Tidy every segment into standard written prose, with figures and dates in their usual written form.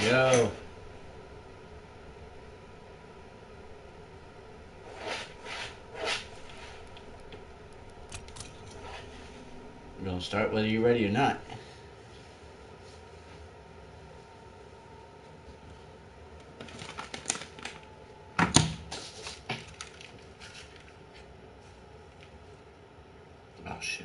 Yo. We're gonna start whether you're ready or not. Oh shit.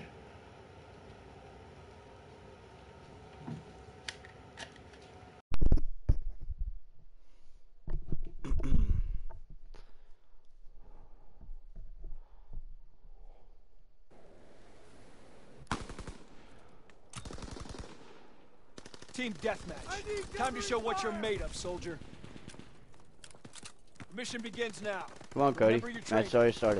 Team deathmatch. Time to show what you're made of, soldier. Mission begins now. Come on, Cody. Match already started.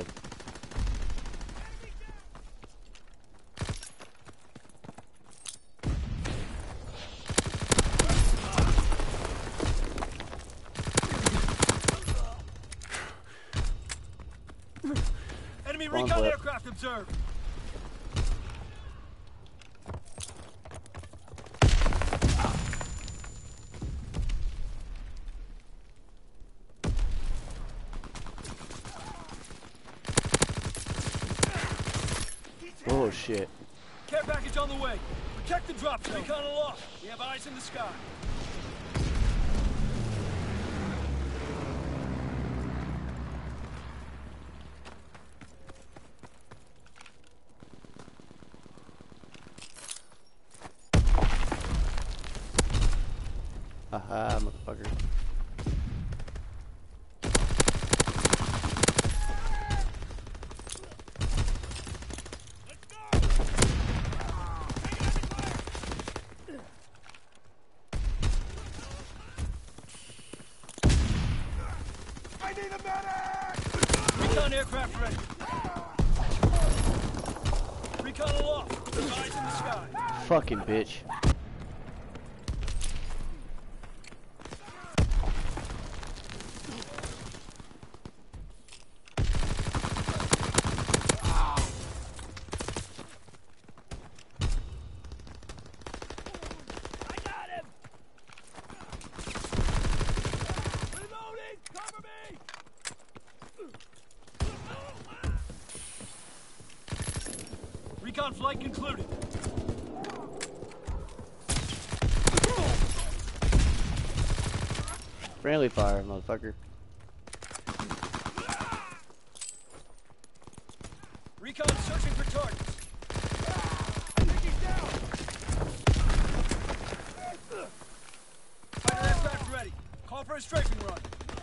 Enemy recon aircraft observed. Oh shit. Care package on the way. Protect the drop zone. Recon aloft. We have eyes in the sky. Haha, motherfucker. Recon aircraft ready. Recon aloft. Eyes in the sky. Fucking bitch. Recon flight concluded. Friendly fire, motherfucker. Recon searching for targets. I think he's down. Fighter aircraft ready. Call for a strafing run.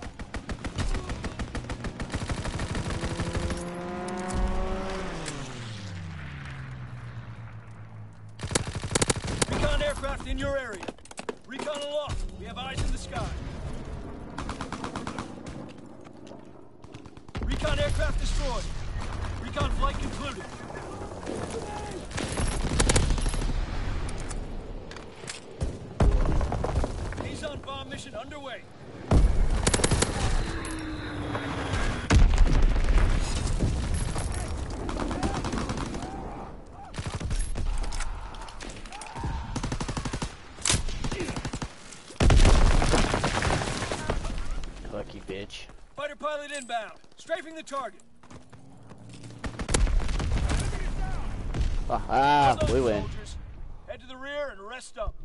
Recon aircraft in your area. Recon aloft. We have eyes in the sky. Recon aircraft destroyed. Recon flight concluded. Kazon bomb mission underway. Lucky bitch. Fighter pilot inbound. Strafing the target. Aha, we win. Soldiers. Head to the rear and rest up.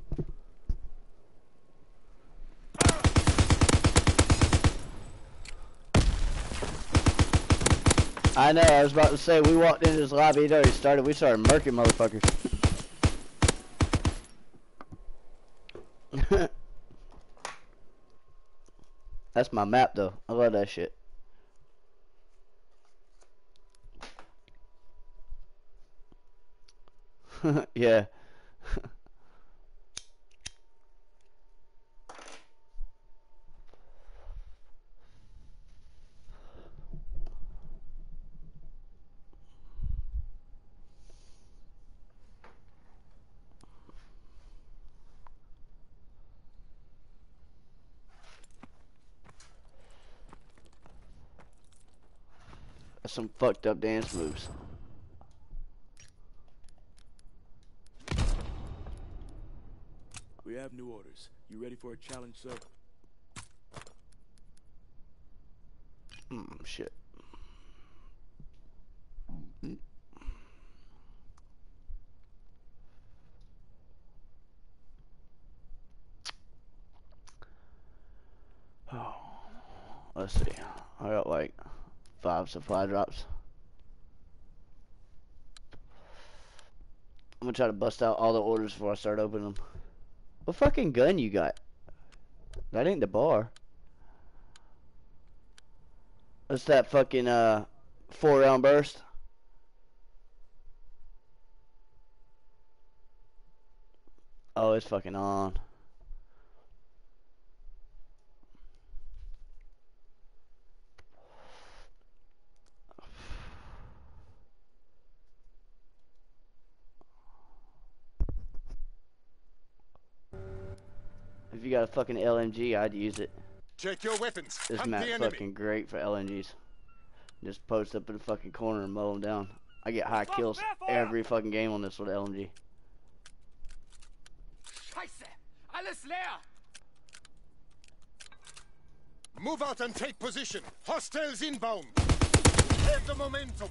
I know, I was about to say, we walked into this lobby, it already started, we started murking motherfuckers. That's my map though, I love that shit. Yeah. That's some fucked up dance moves. We have new orders. You ready for a challenge, sir? Shit. Oh, let's see. I got like 5 supply drops. I'm gonna try to bust out all the orders before I start opening them. What fucking gun you got? That ain't the bar. That's that fucking 4-round burst. Oh, it's fucking on. If you got a fucking LMG, I'd use it. Check your weapons. This Hunt the map's enemy. fucking great for LMGs. Just post up in the fucking corner and mow them down. I get high kills every fucking game on this with LMG. Scheiße! Alles leer! Move out and take position. Hostiles inbound. Have the momentum.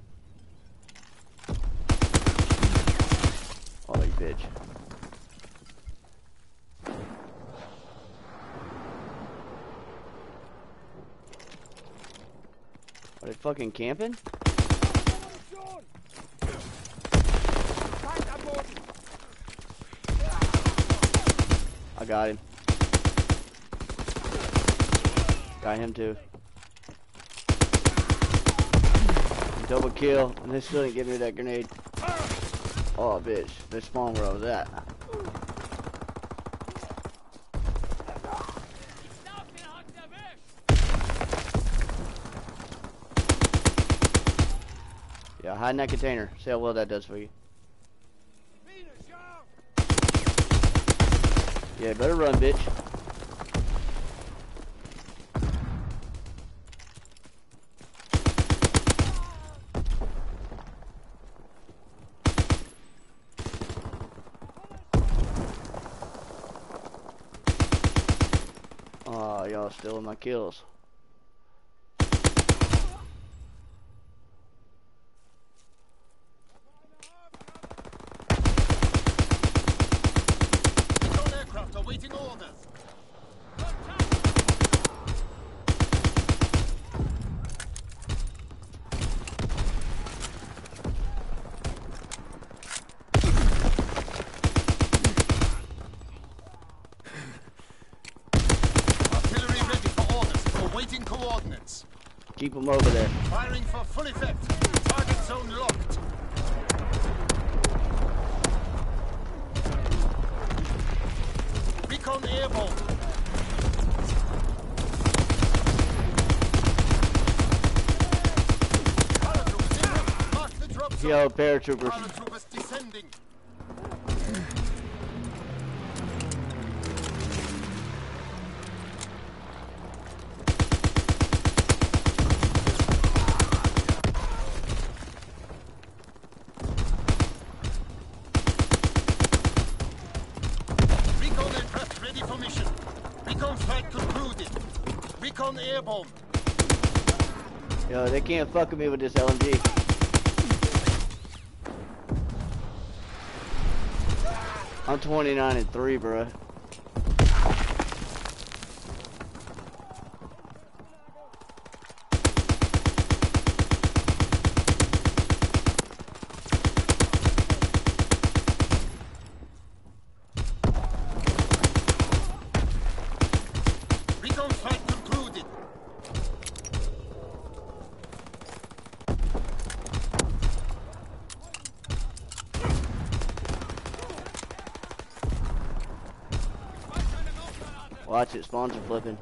Oh, you bitch. Are they fucking camping? I got him. Got him too. Double kill, and they still didn't give me that grenade. Oh, bitch. They spawned where I was at. Yeah, hide in that container. See how well that does for you. Yeah, better run, bitch. Oh, y'all stealing my kills. Awaiting orders. Artillery ready for orders. Awaiting coordinates. Keep them over there. Firing for full effect. Target zone locked. Recon airborne. Paratroopers en route. Mark the drop zone. Yo, paratroopers. Paratroopers descending. Recon aircraft ready for mission. Recon flight concluded. Recon airborne. Yo, they can't fuck with me with this LMG. I'm 29-3, bro. Recon flight concluded. Watch it, spawns are flipping.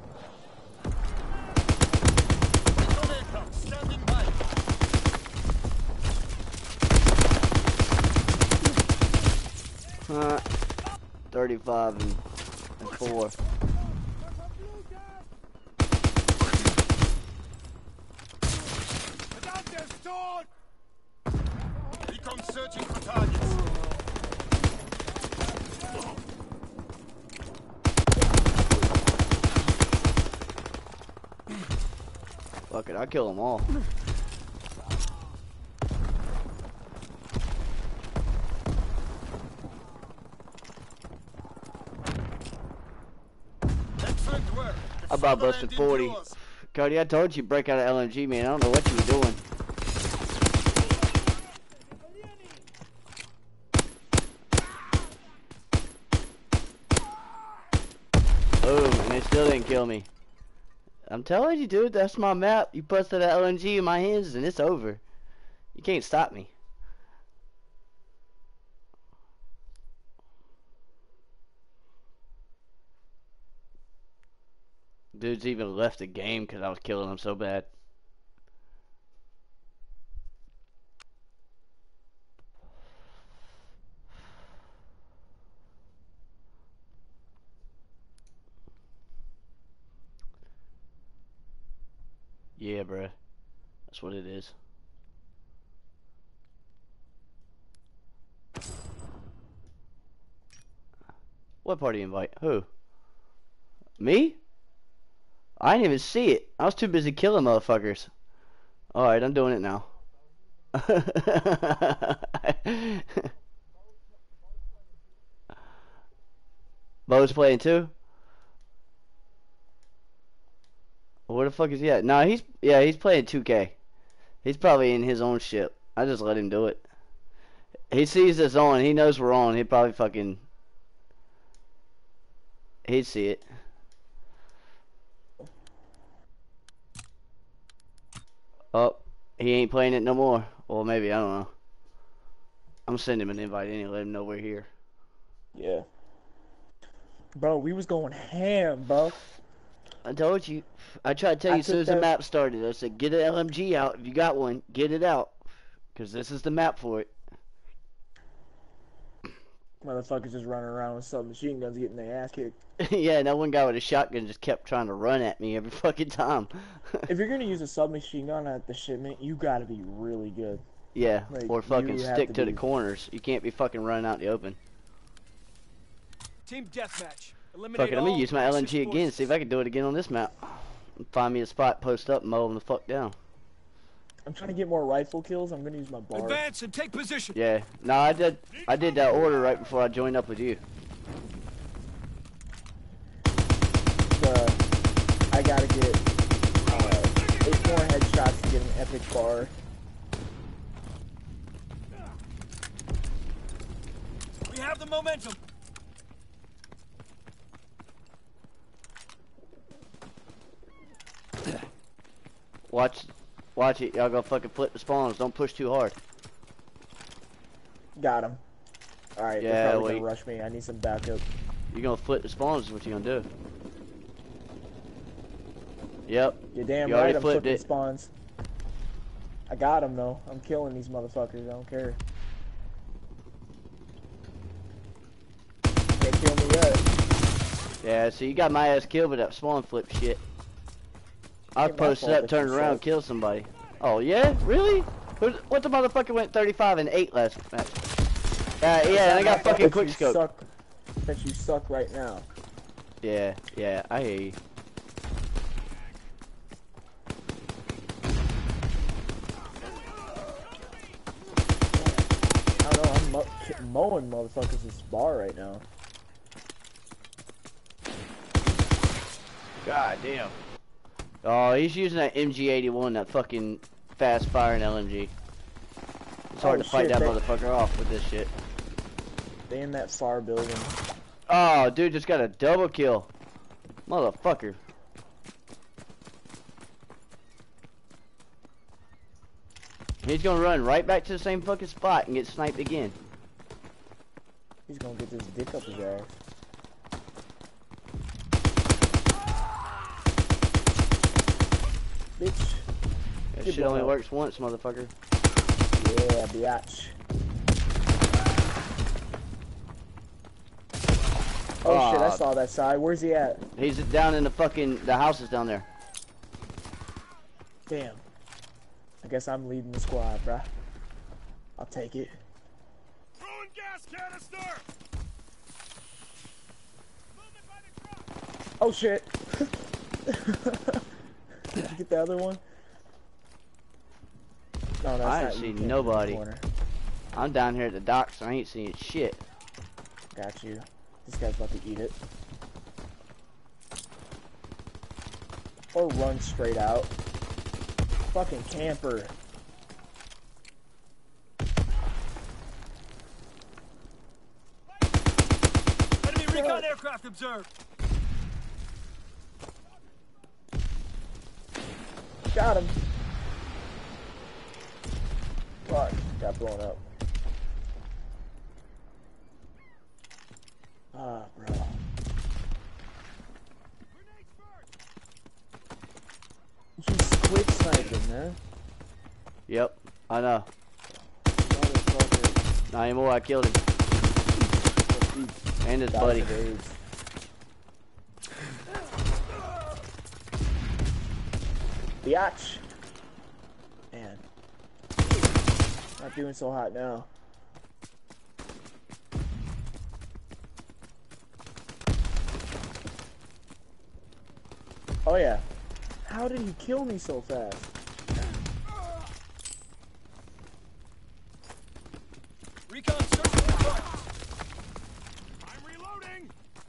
Recon aircraft standing by. 35 and 4. Recon searching for targets. Fuck it, I'll kill them all. Excellent work. I about Fatherland busted 40. endures. Cody, I told you break out of LMG, man. I don't know what you were doing. Boom, and they still didn't kill me. I'm telling you, dude, that's my map. You busted that LMG in my hands, and it's over. You can't stop me. Dudes even left the game because I was killing them so bad. Yeah, bruh. That's what it is. What party invite? Who? Me? I didn't even see it. I was too busy killing motherfuckers. Alright, I'm doing it now. Bo's playing too? Where the fuck is he at? Nah, he's playing 2K. He's probably in his own ship. I just let him do it. He sees us on. He knows we're on. He'd probably fucking... He'd see it. Oh, he ain't playing it no more. Well, maybe, I don't know. I'm sending him an invite anyway, let him know we're here. Yeah. Bro, we was going ham, bro. I told you. I tried to tell you as soon as the map started. I said, get an LMG out. If you got one, get it out. Because this is the map for it. Motherfuckers just running around with submachine guns getting their ass kicked. Yeah, and that one guy with a shotgun just kept trying to run at me every fucking time. If you're gonna use a submachine gun at the shipment, you gotta be really good. Yeah, Like, or fucking you have stick to to the be- corners. You can't be fucking running out in the open. Team deathmatch. Eliminate Fuck it, I'm gonna all use my Axis LMG again, forces. see if I can do it again on this map. Find me a spot, post up, and mow them the fuck down. I'm trying to get more rifle kills. I'm gonna use my bar. Advance and take position. Yeah, no, I did that order right before I joined up with you. I gotta get 8 more headshots to get an epic bar. We have the momentum. Watch it, y'all go fucking flip the spawns. Don't push too hard. Got him. Alright, Yeah, they're probably wait. gonna rush me. I need some backup. You're gonna flip the spawns is what you're gonna do. Yep. You're damn You already right, I'm flipped flipping it. spawns. I got him though. I'm killing these motherfuckers. I don't care. Can't kill me yet. Yeah, so you got my ass killed with that spawn flip shit. I Ain't my posted fault up, that turned you around, suck. killed somebody. Oh yeah? Really? What the motherfucker went 35 and 8 last match? Yeah, and I got fucking quick scope. That you suck right now. Yeah, I hear you. I don't know, I'm mowing motherfuckers with bar right now. God damn. Oh, he's using that MG81, that fucking fast firing LMG. It's hard Oh, to fight shit, that they- motherfucker off with this shit. They in that far building. Oh, dude just got a double kill. Motherfucker. He's gonna run right back to the same fucking spot and get sniped again. He's gonna get this dick up his ass. Bitch. That Get shit only blown up. works once, motherfucker. Yeah, biatch. Oh shit, I Aw. saw that side. Where's he at? He's down in the houses down there. Damn. I guess I'm leading the squad, bruh. I'll take it. Throwing gas canister. Movement by the truck. Oh shit! Did you get the other one? No, that's I ain't not you seen camping in the nobody. corner. I'm down here at the docks. I ain't seeing shit. Got you. This guy's about to eat it. Or run straight out. Fucking camper. Enemy recon aircraft observed. Got him. Fuck, got blown up. Ah, bro. He's quick sniping, man. Yep, I know. Motherfucker. Not anymore. I killed him. And his Died buddy. of AIDS. Biatch. Man. Not doing so hot now. Oh yeah. How did he kill me so fast? Recon searching for targets. I'm reloading.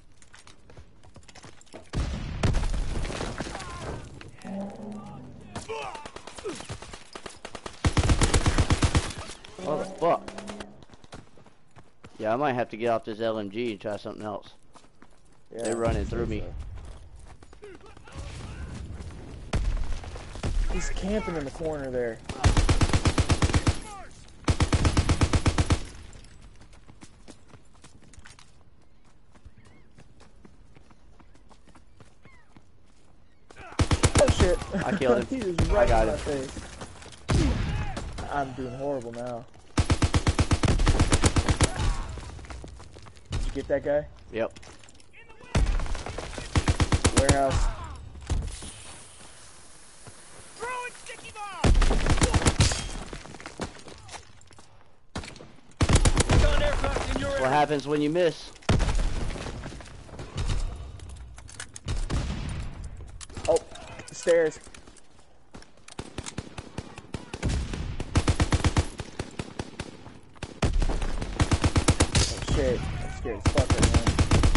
What the fuck? Yeah, I might have to get off this LMG and try something else. Yeah, They're running I'd say through me. so. He's camping in the corner there. Oh shit! I killed him. He was right I got in my him. face. I'm doing horrible now. Did you get that guy? Yep. Warehouse. Throwing sticky bomb. Recon aircraft in your What area. happens when you miss? Oh, stairs. Oh shit, I'm scared as fuck right now.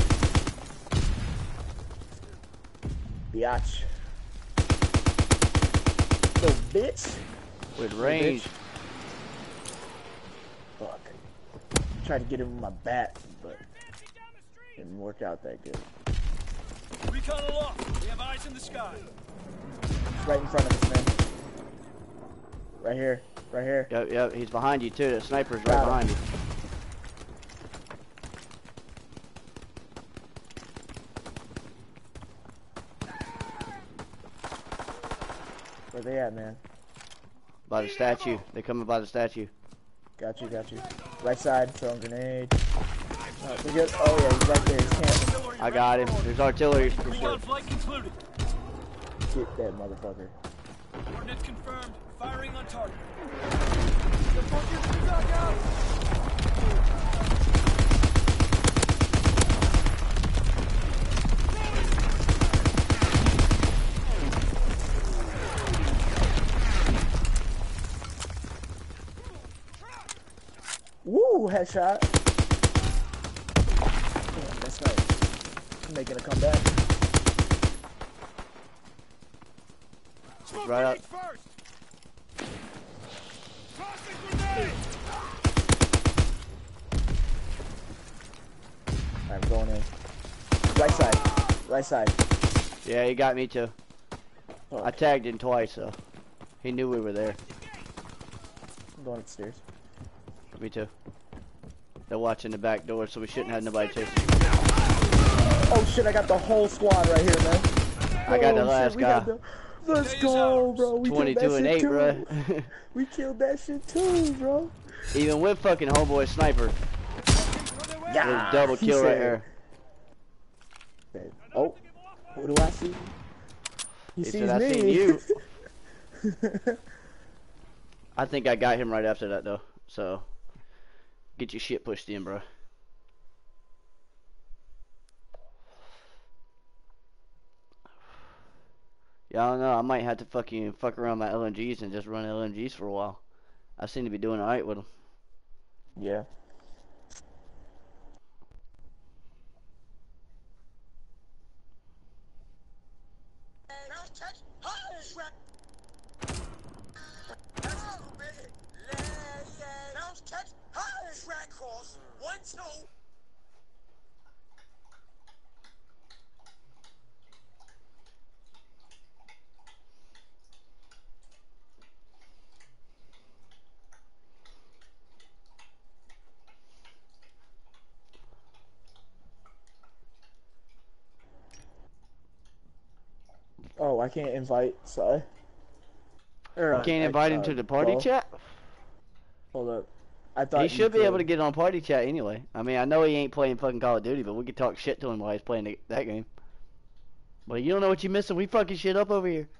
Biatch. Little bitch. With range. Fuck. Tried to get him with my bat, but didn't work out that good. Recon aloft. We have eyes in the sky. He's right in front of us, man. Right here. Right here. Yep, yep. He's behind you too. The sniper's right Got him. behind you. Where they at, man? By the statue. They're coming by the statue. Got you, got you. Right side, throwing grenade. We good? Oh yeah, he's right there. He's camping. Artillery I got him. There's artillery. Recon flight concluded. Get that motherfucker. Coordinates confirmed. Firing on target. Woo, headshot. Damn, that's nice. He's making a comeback. Right up. First. Tossing grenade. Alright, I'm going in. Right side. Right side. Yeah, he got me too. Fuck. I tagged him twice, so he knew we were there. I'm going upstairs. Me too. They're watching the back door, so we shouldn't have nobody chasing. Oh shit, I got the whole squad right here, man. I got the Oh, last shit, we got guy. Let's Day is go, ours. bro. We killed 22 that and shit 8, too. bro. We killed that shit too, bro. Even with fucking homeboy sniper. Yeah. Double he kill right said- there. Oh, who do I see? He He sees said, I me. seen you. I think I got him right after that though. So get your shit pushed in, bro. Yeah, I don't know. I might have to fuck around my LMGs and just run LMGs for a while. I seem to be doing alright with them. Yeah. Oh, I can't invite, sorry. You can't invite him to the party Bo. chat? Hold up. I thought He you should be able to could. get on party chat anyway. I mean, I know he ain't playing fucking Call of Duty, but we could talk shit to him while he's playing that game. But you don't know what you're missing. We fucking shit up over here.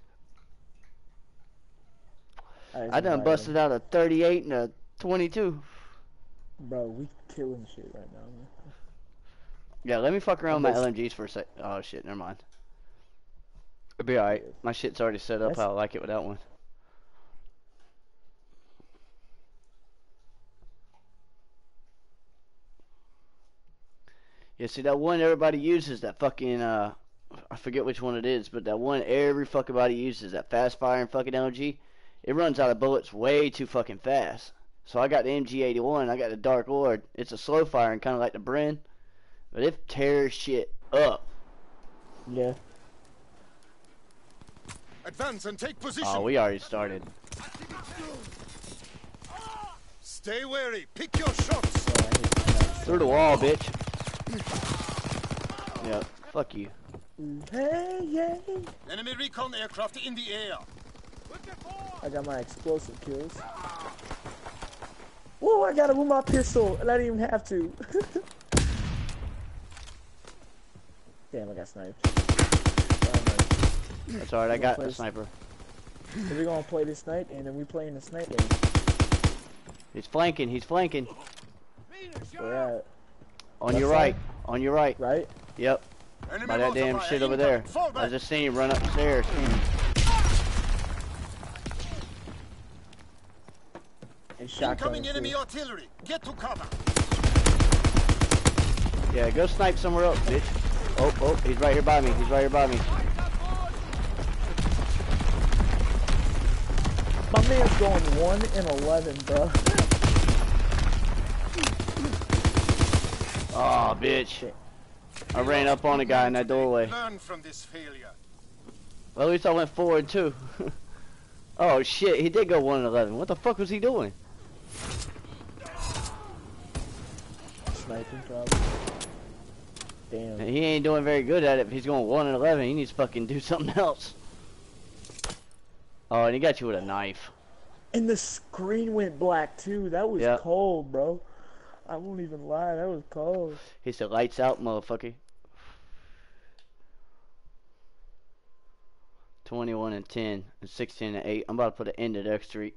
I done busted out a 38 and a 22. Bro, we killing shit right now, man. Yeah, let me fuck around with my LMGs for a sec. Oh shit, never mind. It'll be alright. My shit's already set up how I like it without one. Yeah, see that one everybody uses, that fucking I forget which one it is, but that one every fucking body uses, that fast firing fucking LMG, it runs out of bullets way too fucking fast. So I got the MG81, I got the Dark Lord. It's a slow firing, kind of like the Bren, but it tears shit up. Yeah. Advance and take position. Oh, we already started. Stay wary. Pick your shots. Through the wall, bitch. Yep, fuck you. Hey, yeah. Enemy recon aircraft in the air. I got my explosive kills. Whoa, I got it with my pistol, and I didn't even have to. Damn, I got sniped. That's alright, I got the sniper. So we're gonna play this night, and then we playing the sniper game. He's flanking, he's flanking. Where at? On your right, on your right. Right? Yep. Enemy By that damn shit over there. I just seen him run upstairs. And shotgun. Incoming enemy artillery. Get to cover. Yeah, go snipe somewhere else, bitch. Oh, oh, he's right here by me. He's right here by me. My man's going 1 and 11, bro. Oh, bitch. I ran up on a guy in that doorway. Learn from this failure. Well, at least I went forward, too. Oh, shit. He did go 1 and 11. What the fuck was he doing? Sniping, probably. Damn. He ain't doing very good at it if he's going 1 and 11. He needs to fucking do something else. Oh, and he got you with a knife. And the screen went black, too. That was cold, bro. I won't even lie. That was cold. He said, lights out, motherfucker. 21 and 10 and 16 and 8. I'm about to put an end to X Street.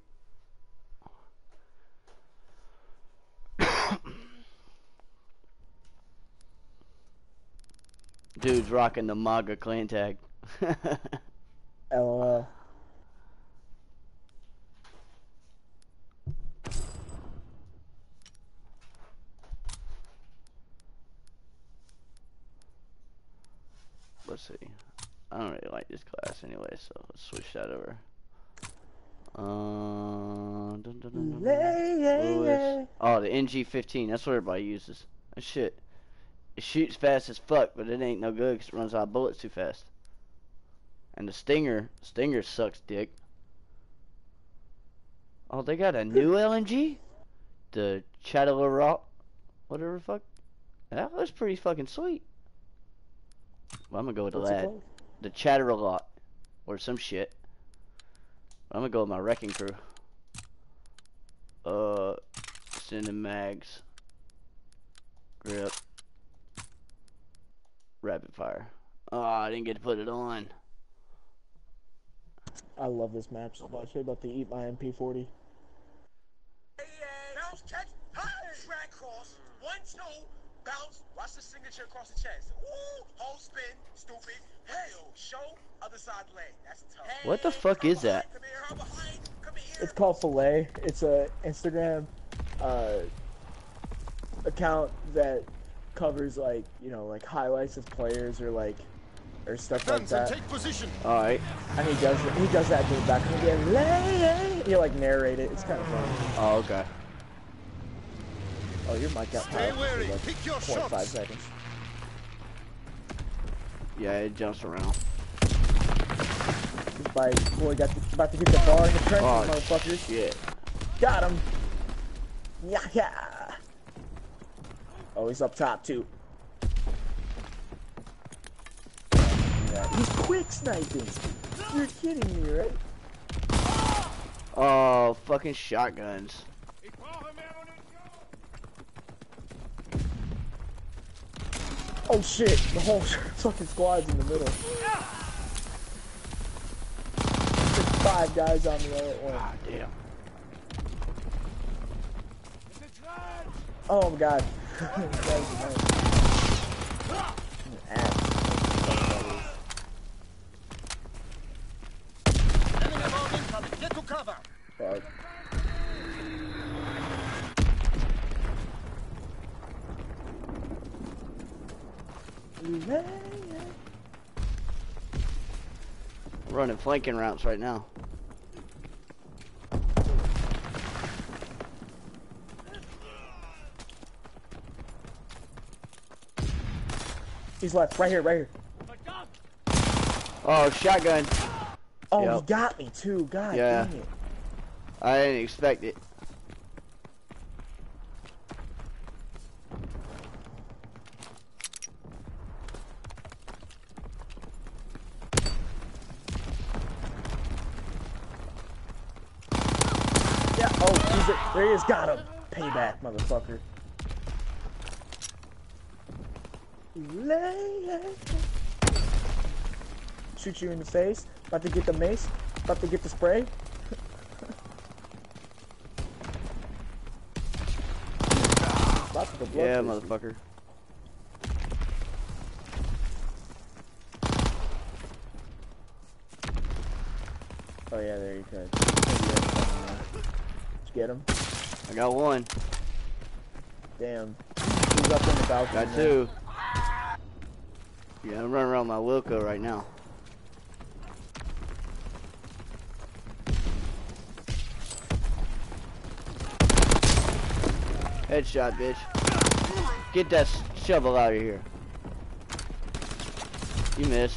Dude's rocking the MAGA clan tag. LOL. Let's see. I don't really like this class anyway, so let's switch that over. Oh, the NG15. That's what everybody uses. That shit. It shoots fast as fuck, but it ain't no good because it runs out of bullets too fast. And the Stinger sucks dick. Oh, they got a new LMG? The Chatterer, whatever the fuck. That looks pretty fucking sweet. Well, I'm gonna go with the lad. The Chatterlot. Or some shit. I'm gonna go with my wrecking crew. Sending mags. Grip. Rapid fire. Oh, I didn't get to put it on. I love this map so much. I'm about to eat my MP40. Bounce, catch, high, drag cross, 1, 2, bounce, Watch the signature across the chest. Ooh, whole spin, stupid. Hell, show, other side leg. That's tough. Hey, What the fuck is that? Come here, her behind. Come here. It's called Filet. It's a Instagram account that covers like, you know, like highlights of players or like or stuff like Guns and that. take position. All right. And he does that in the back. He like narrate it. It's kind of funny. Oh, okay. Oh, your mic got Stay powered wary. for like Pick your 0.5 shots. seconds. Yeah, it jumps around. This bike, boy, about to get the bar in the trenches, Oh, motherfuckers. shit. Got him. Yeah. Oh, he's up top too. Yeah, he's quick sniping. You're kidding me, right? Oh, fucking shotguns. Oh shit, the whole fucking squad's in the middle. There's 5 guys on me all at once. Ah, damn. Oh my god. Enemy bomb incoming. Get to cover. Fuck. Running flanking routes right now. He's left, right here. Oh, shotgun. Oh, Yep. he got me too. God Yeah. dang it. I didn't expect it. Yeah, oh, there he is. Got him. Payback, motherfucker. Shoot you in the face. About to get the mace. About to get the spray. Lots of the blood. Yeah, motherfucker. Oh yeah, there you go. Did you get him? I got one. Damn. He's up on the balcony. Got 2. Yeah, I'm running around my Wilco right now. Headshot, bitch. Get that shovel out of here. You missed.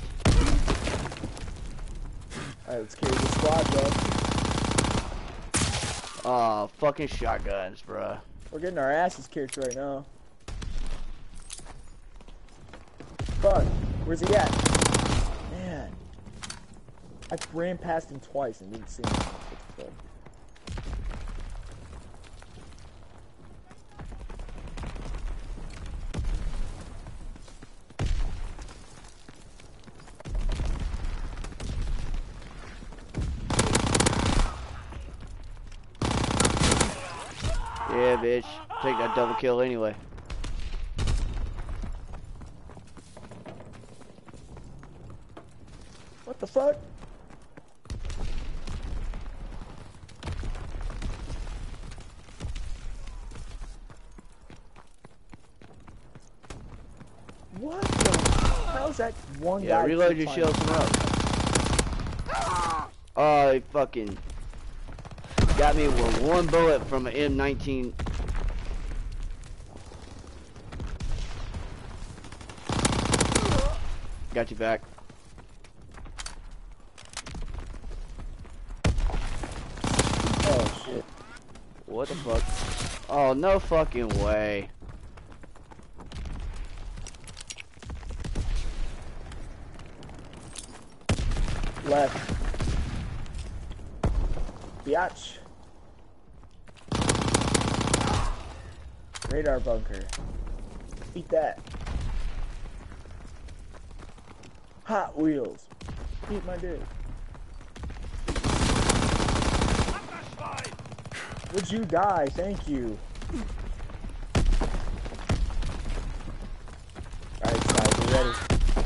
Alright, let's carry the squad, though. Oh, fucking shotguns, bruh. We're getting our asses kicked right now. Fuck. Where's he at? Man. I ran past him twice and didn't see him. What the fuck? Yeah, bitch. Take that double kill anyway. What the fuck? What the? How's that one guy? Yeah, reload your keep shield some up. Oh, he fucking got me with 1 bullet from an M19. Got you back. Oh shit. What the fuck? Oh, no fucking way. Left. Biatch. Radar bunker. Eat that. Hot Wheels. Eat my dick. Would you die? Thank you.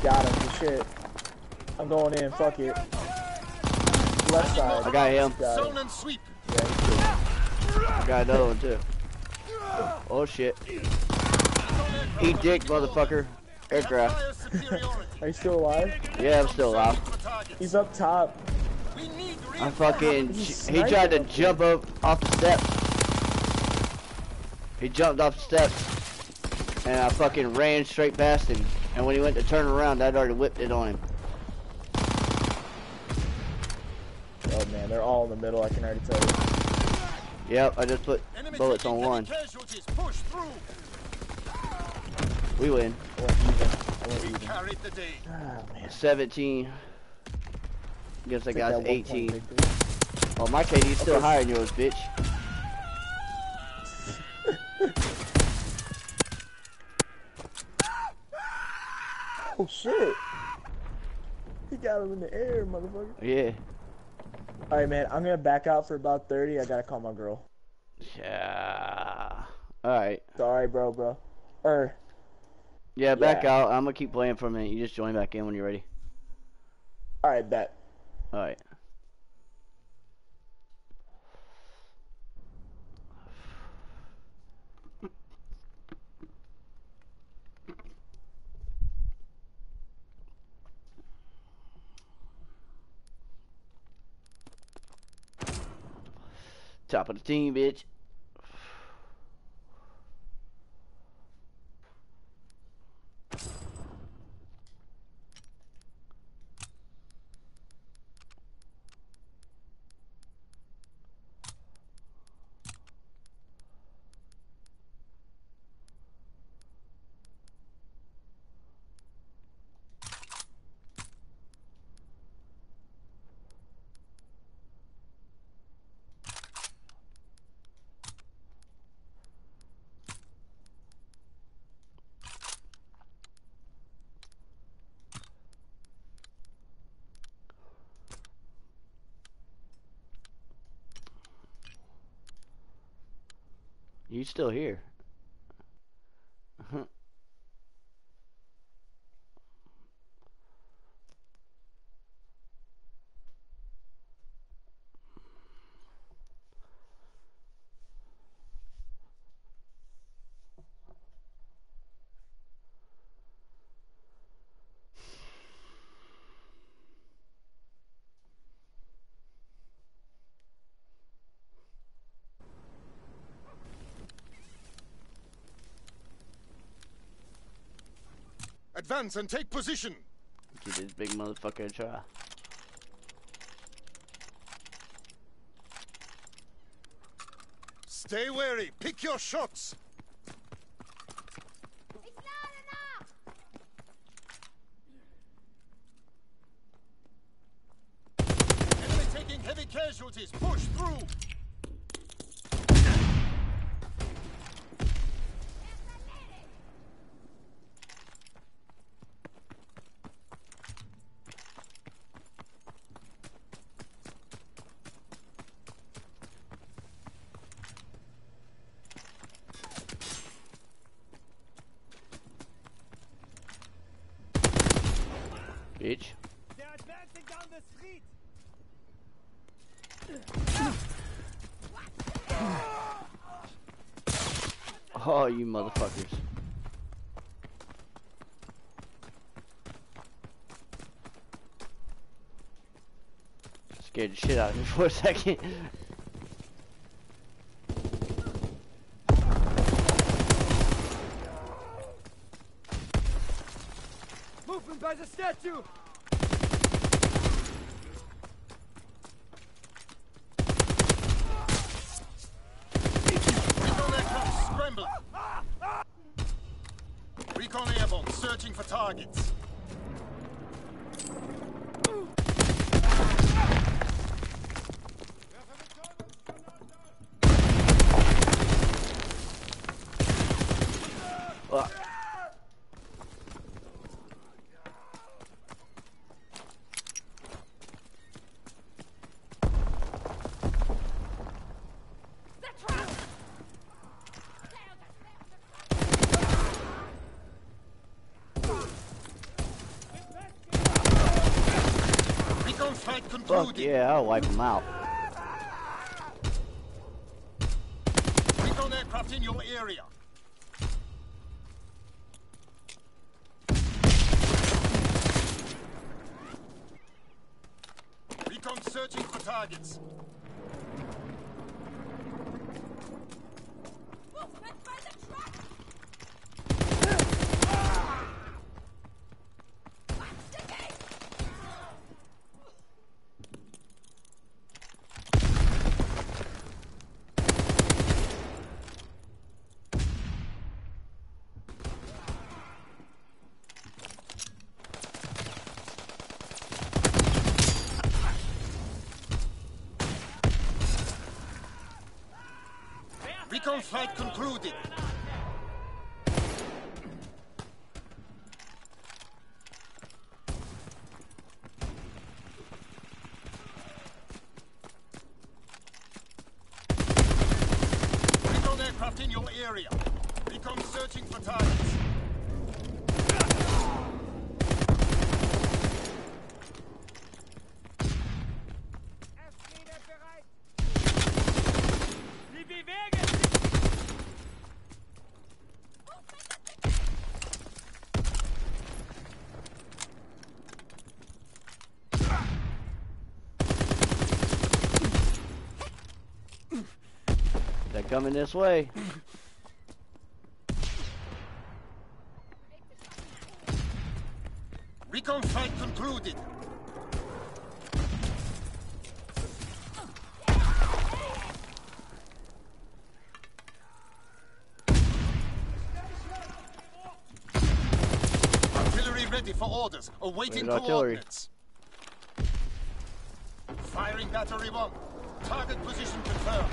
got him. Good shit. I'm going in. Fuck it. Left side. I got him. Got Zone him. and sweep. Yeah, he's good. I got another one too. Oh shit. Eat dick, motherfucker. Aircraft. Fire superiority. Are you still alive? Yeah, I'm still alive. For targets. He's up top. We need I fucking. He's He tried to sniping up jump up off the steps. He jumped off the steps. And I fucking ran straight past him. And when he went to turn around, I'd already whipped it on him. Oh man, they're all in the middle. I can already tell you. Yep, I just put Enemy bullets taking on heavy one. Casualties. Push through. We win. I went even. We carried the day. Oh man. 17. Guess that Take guy's that 1 point 18. victory. Oh, my KD's still Okay. higher than yours, bitch. Oh shit. He got him in the air, motherfucker. Yeah. Alright, man. I'm gonna back out for about 30. I gotta call my girl. Yeah. Alright. Sorry, bro. Yeah, back Yeah. out. I'm gonna keep playing for a minute. You just join back in when you're ready. Alright, bet. Alright. Top of the team, bitch. You still here? Advance and take position. Give this big motherfucker a try. Stay wary. Pick your shots. Enemy taking heavy casualties. Push through. Bitch. They're advancing down the street. Oh, you motherfuckers. Scared the shit out of me for a second. Movement by the statue. Recon aircraft scramble. Recon airborne searching for targets. flight Fuck concluded. yeah, I'll wipe them out. Recon aircraft in your area. Recon searching for targets. Movement by the truck! Watch the gate! Recon flight concluded. Recon aircraft in your area. Recon searching for targets. Erstlinie bereit! Sie bewegen sich! They're coming this way. Recon flight concluded. Artillery ready for orders, awaiting Where's artillery? coordinates. Firing battery 1. Target position confirmed.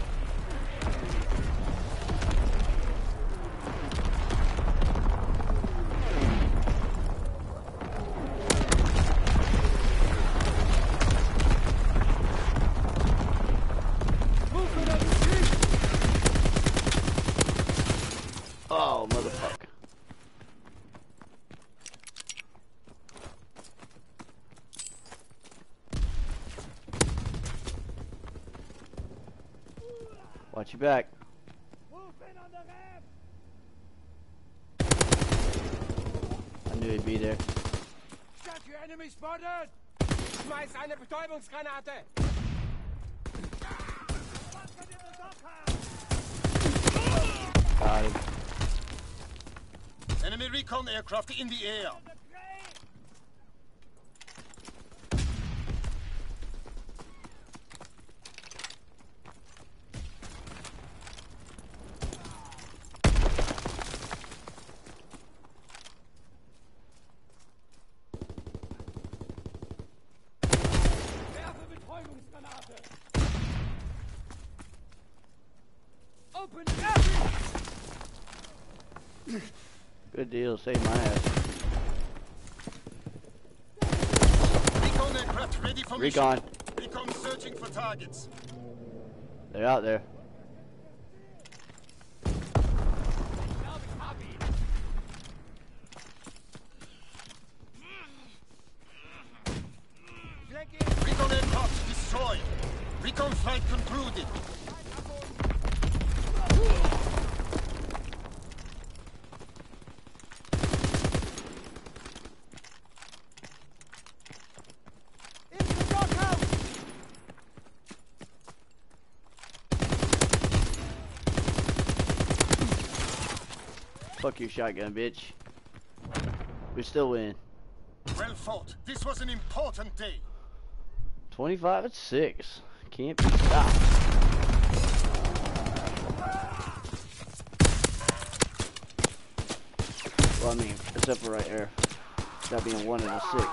Oh, motherfucker. Watch your back. Movement on the ramp! I knew he'd be there. Got your enemy spotted! Schmeiß eine Betäubungsgranate! Got him. Enemy recon aircraft in the air. Werfe Betäubungsgranate! Open every! Good deal, save my ass. Recon aircraft ready for mission. Recon. Recon searching for targets. They're out there. Recon aircraft destroyed. Recon flight concluded. Fuck your shotgun, bitch. We still win. Well fought. This was an important day. 25-6. Can't be stopped. Well, I mean, except for right there. That being 1 and a 6.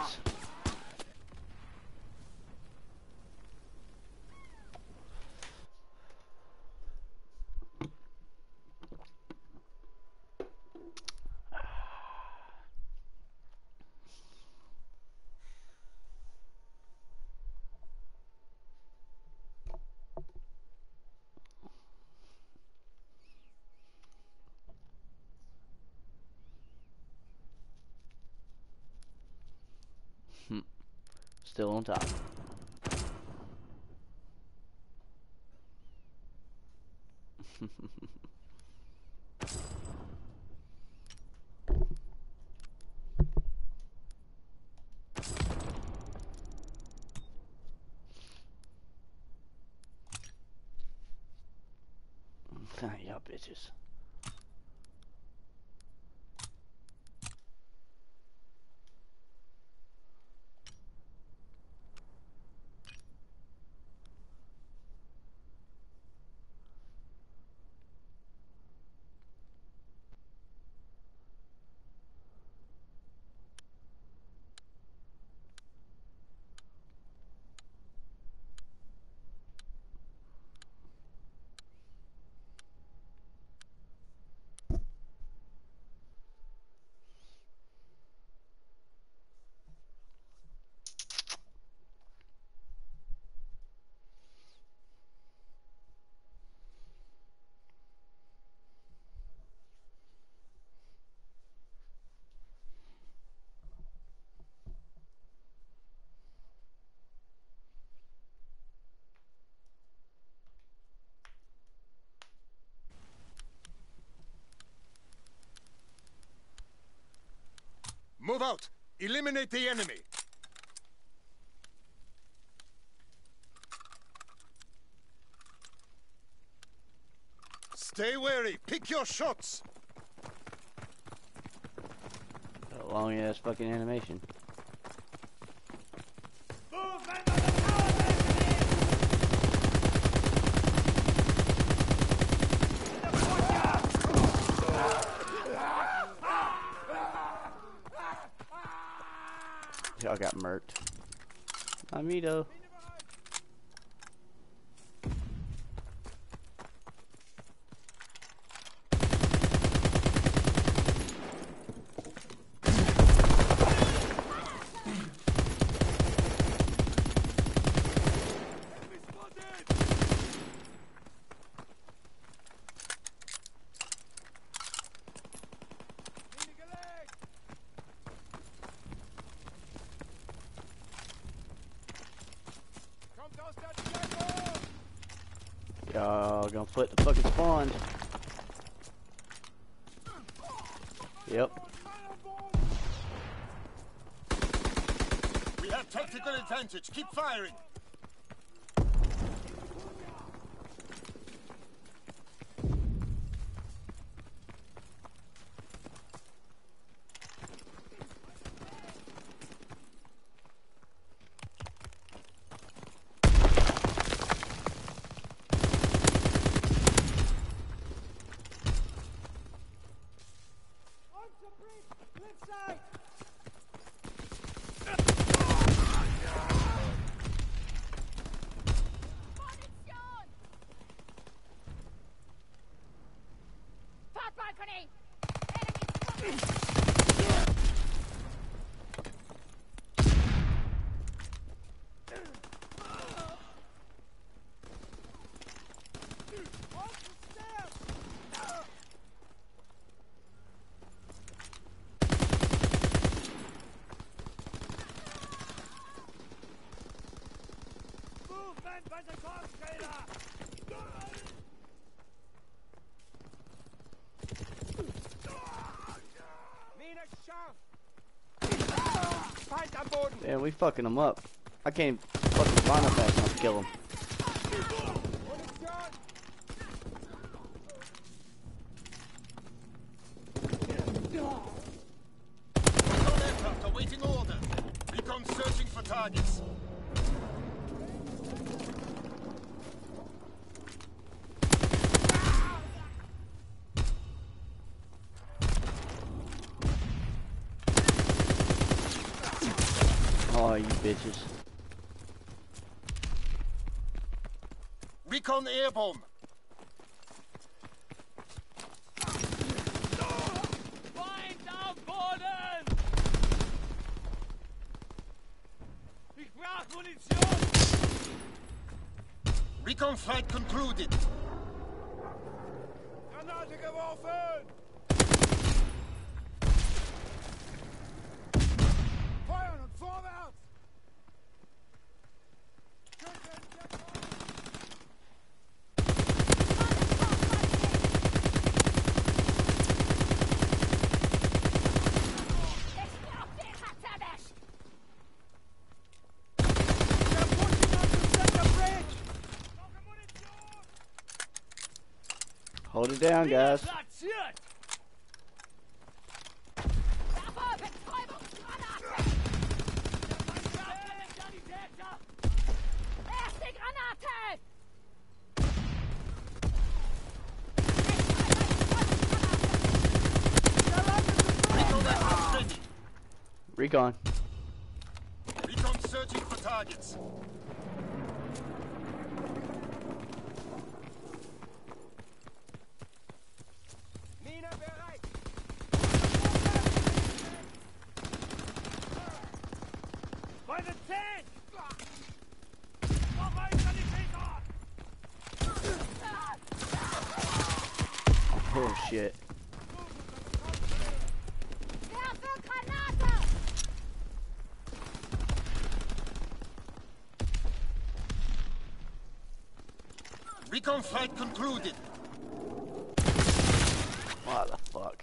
Still on top. Y'all bitches. Move out! Eliminate the enemy! Stay wary! Pick your shots! A long ass fucking animation. Y'all got murked. Not me though. Y'all gonna put the fucking spawn. Yep. We have tactical advantage. Keep firing. Man, we fucking them up. I can't fucking find them fast enough to kill them. Recon aircraft awaiting order. Recon searching for targets. Oh, you bitches. Recon airborne. Feind auf Boden! Ich brauch Munition! Recon flight concluded. Granate geworfen! Feuern und vorwärts! Hold it down, guys. Platziert! Werfer, Betäubungsgranate! Erste Granate! Recon. Recon searching for targets. Mina bereit! By the tank! Noch ein Sanitäter! Oh shit. Werfer Granate! Recon flight concluded. What the fuck?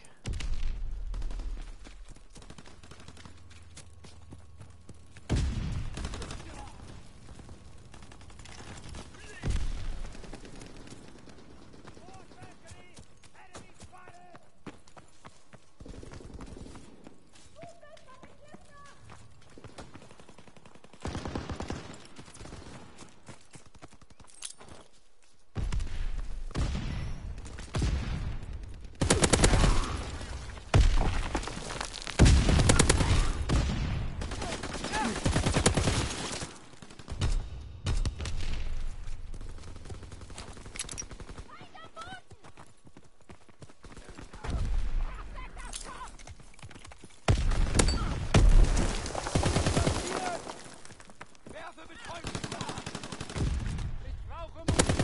Werfer Betäubungsgranate! Ich brauche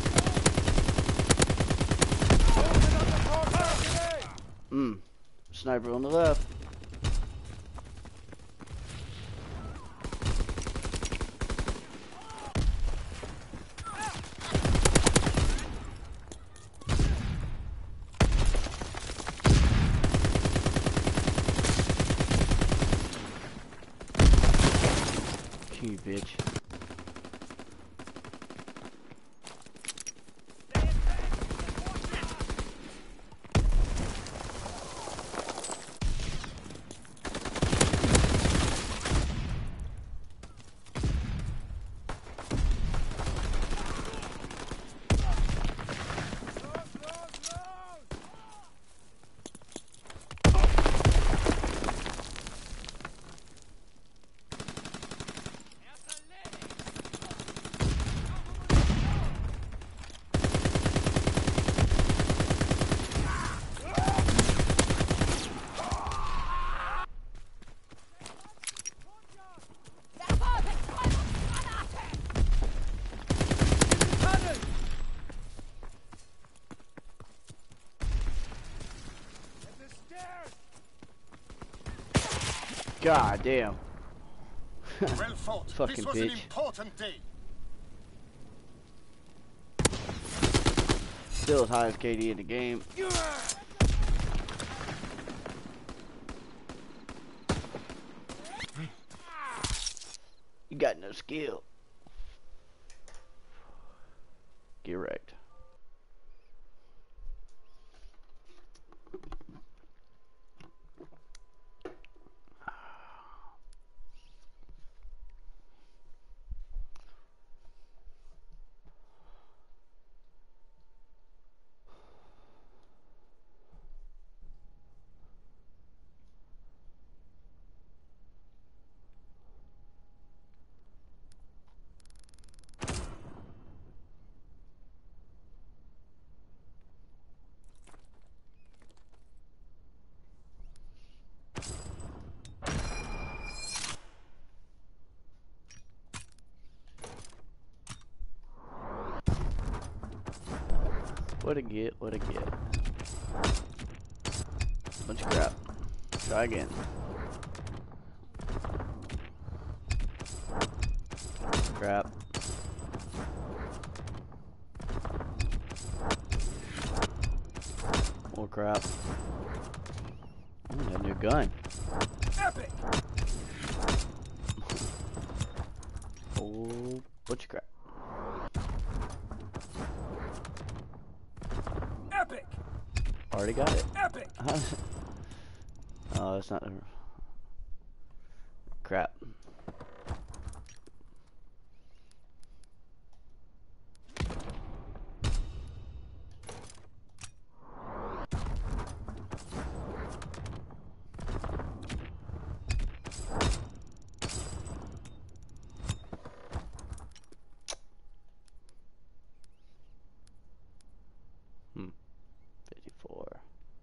Munition! Sniper on the left. You bitch. Werfer Betäubungsgranate! God damn. Well fought. Fucking This was an bitch. important day. Still as high as KD in the game. You got no skill. Get wrecked. What a get, what a get. Bunch of crap. Try again. Crap. More crap. Ooh, a new gun. Epic! Oh, bunch of crap. Epic! already got it. Epic! Oh, it's not. Crap. Hmm. 54.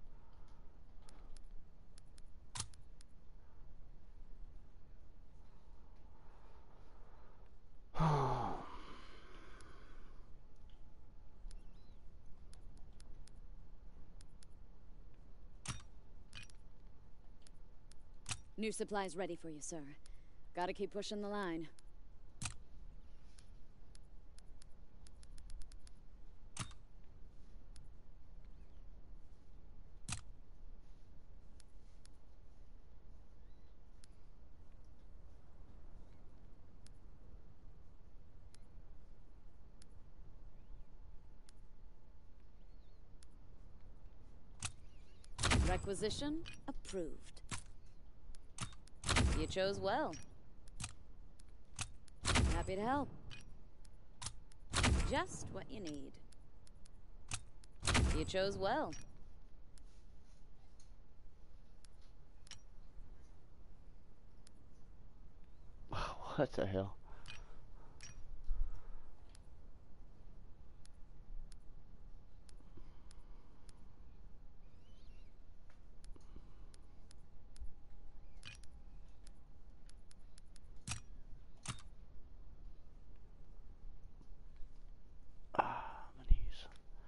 New supplies ready for you, sir. Gotta keep pushing the line. Requisition approved. You chose well. Happy to help. Just what you need. You chose well. What the hell? My knees.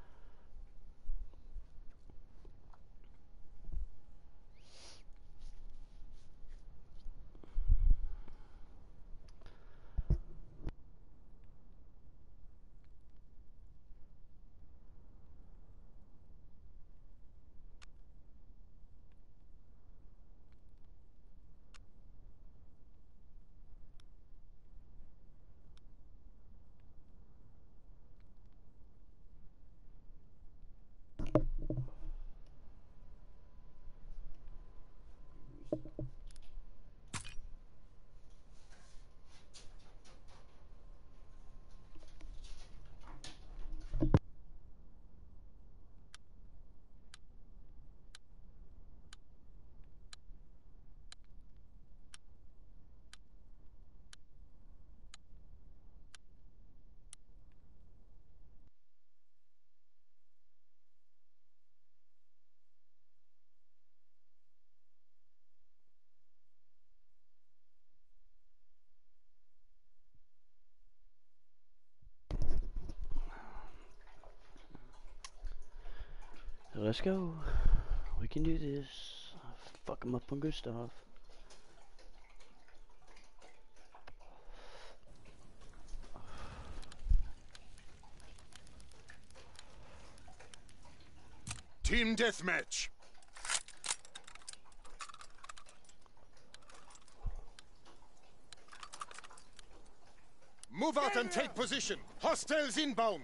So let's go. We can do this. Fuck him up on good stuff. Team deathmatch. Move out and take position. Hostiles inbound.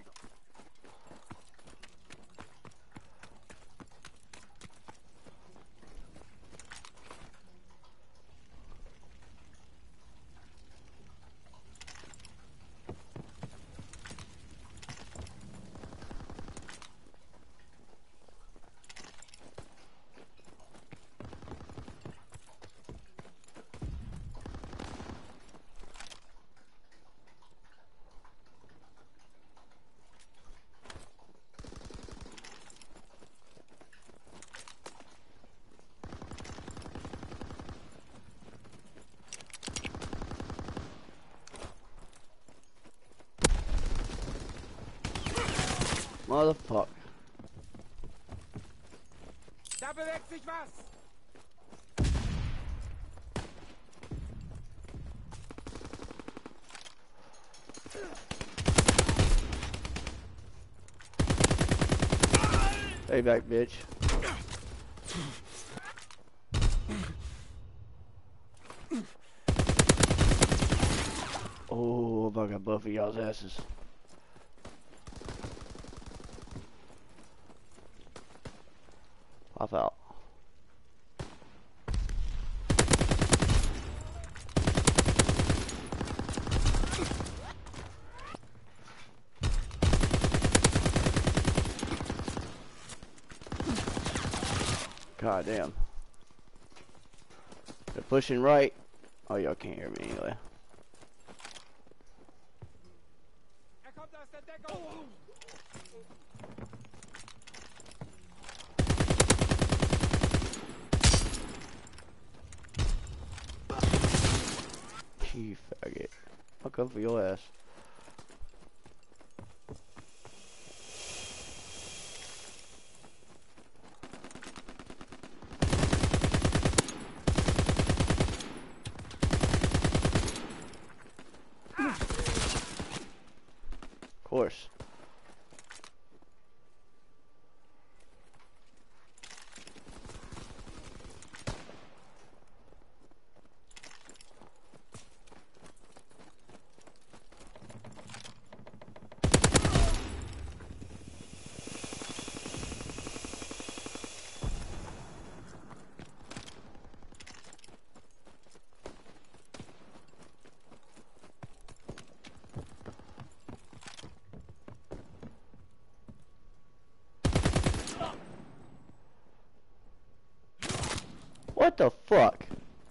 Motherfucker. Da bewegt sich was! Stay back, bitch. Oh, I got both of y'all's asses. Pop out. God damn. They're pushing right. Oh, y'all can't hear me anyway. You faggot. I'll come for your ass. Of course. What the fuck?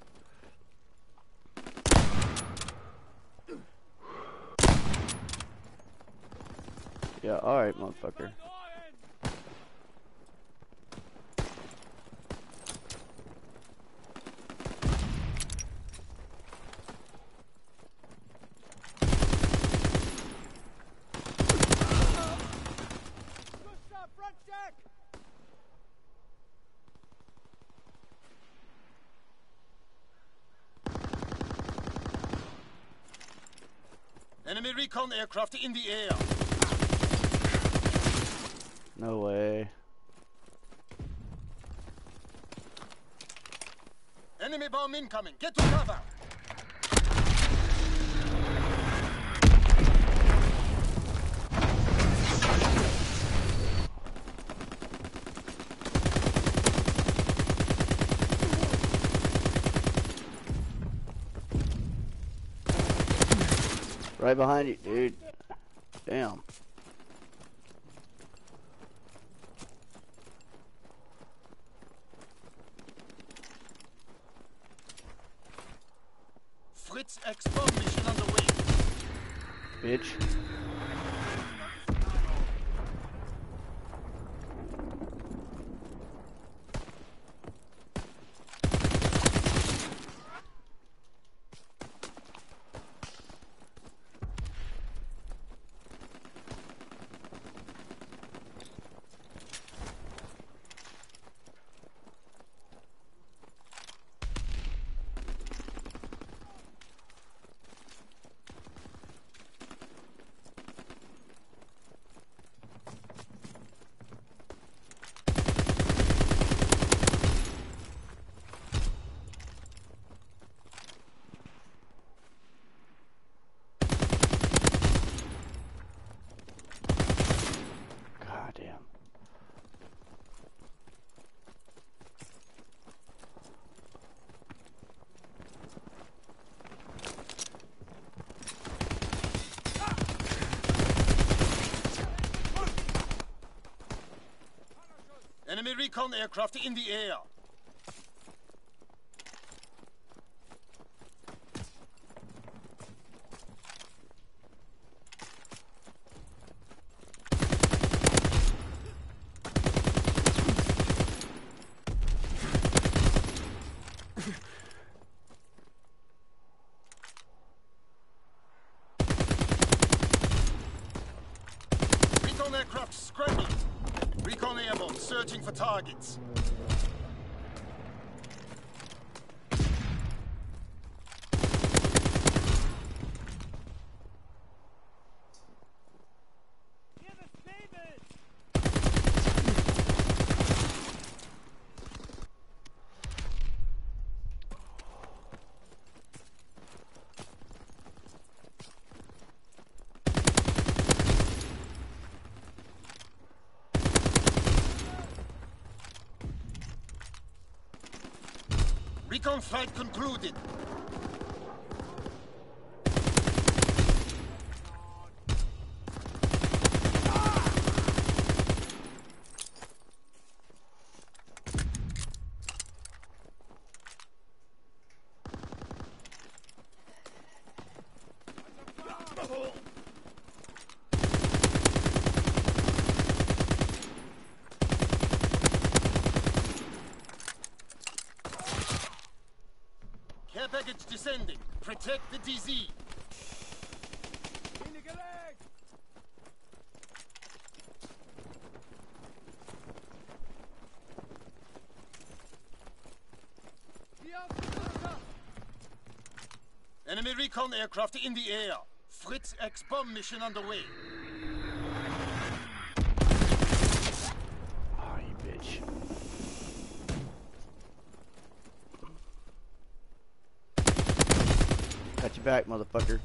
Yeah, alright, motherfucker. Enemy recon aircraft in the air. No way. Enemy bomb incoming. Get to cover. Right behind you, dude. Damn. Fritz X-bomb mission on the way. Bitch. Enemy recon aircraft in the air. Recon aircraft scrambling. Recon airborne searching for targets. Recon flight concluded. Care package descending. Protect the DZ. Enemy recon aircraft in the air. Fritz X bomb mission underway. Oh, you bitch. Got your back, motherfucker.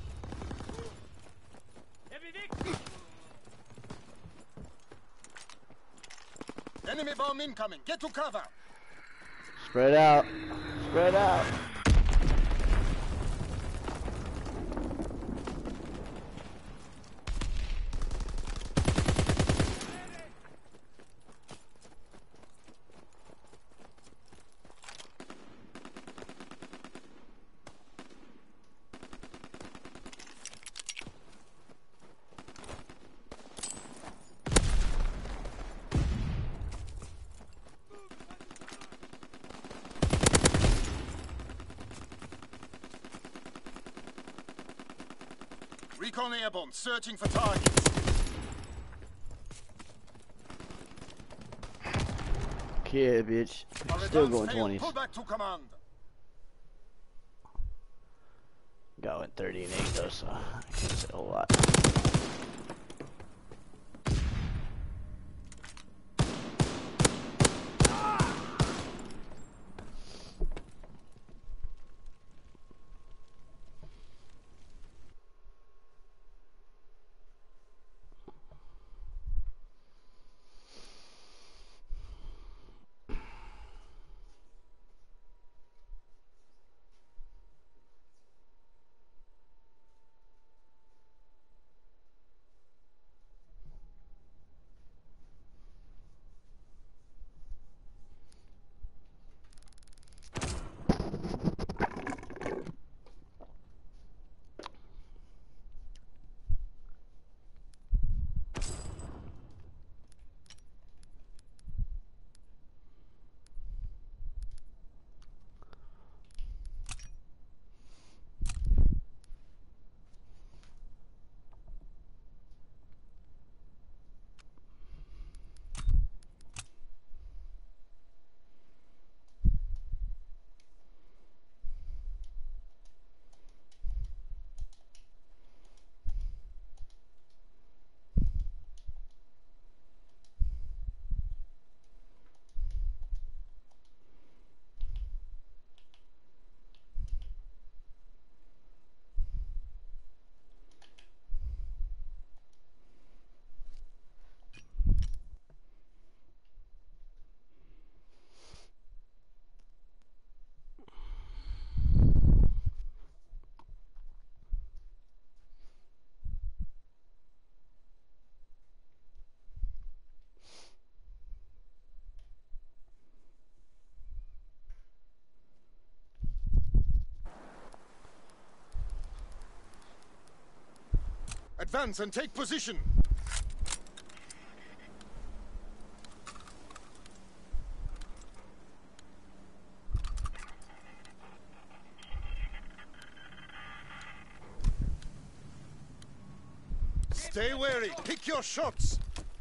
Enemy bomb incoming. Get to cover. Spread out. Spread out. Recon airborne, searching for targets. Kid, bitch. Our Still advance going failed. 20s. Pull back to command. Going 30 and 8 though, so I can't say a whole lot. Advance and take position. Stay wary. Pick your shots.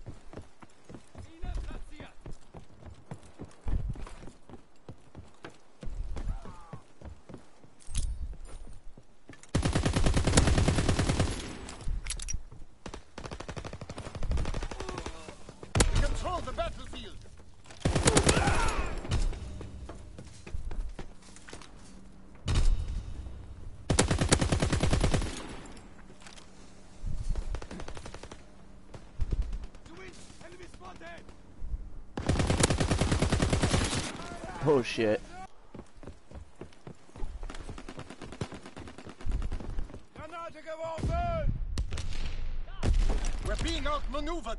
Control the battlefield. Oh shit. Granate geworfen! We're being outmaneuvered.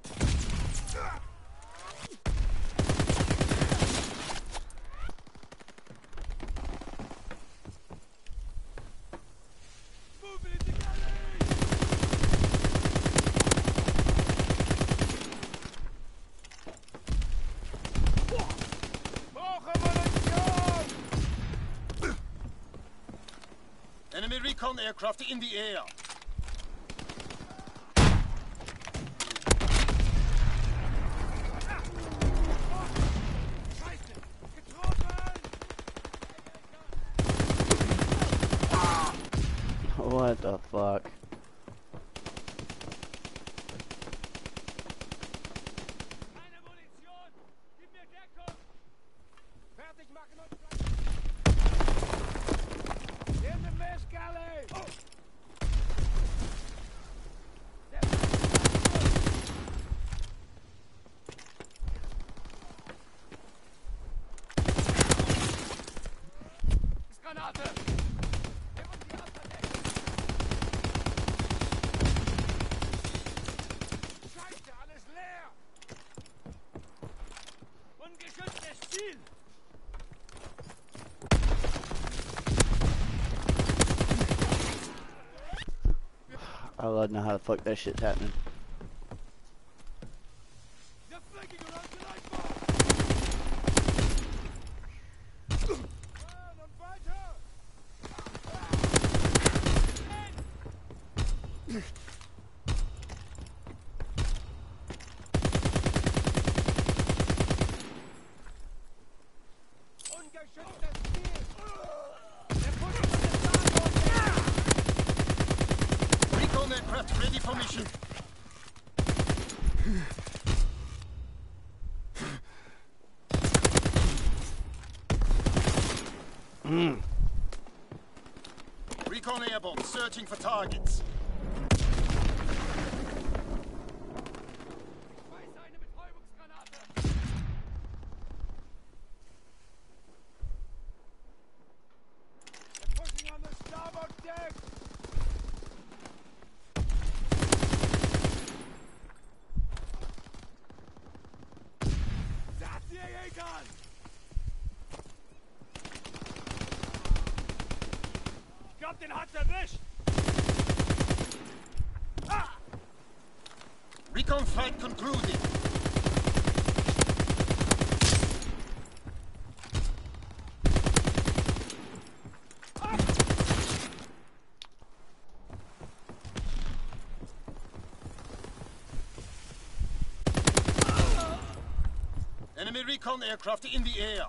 Moving into galley! Brauche Munition! Enemy recon aircraft in the air. Scheiße! Getroffen! What the fuck? Keine Munition! Gib mir Deckung! Fertig machen und... In the mess galley! Granate! Nimm uns die Abverdeckt! Scheiße, alles leer! Ungeschütztes Ziel! I don't know how the fuck that shit's happening. They're flanking around the Nightfall! Run und weiter! Ungeschütztes Ziel! Der Push von der Starboard! Recon aircraft ready for mission. Recon airborne, searching for targets. Schmeiß eine Betäubungsgranate! They're pushing on the starboard deck! That's the AA gun! Ich glaub, den hat's erwischt! Ah! Recon flight concluded. Enemy recon aircraft in the air.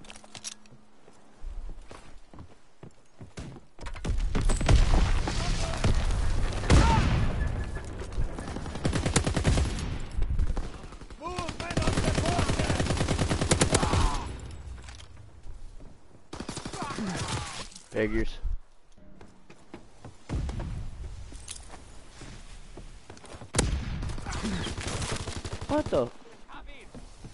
Movement on the quarter! Figures. What the? Hab ihn!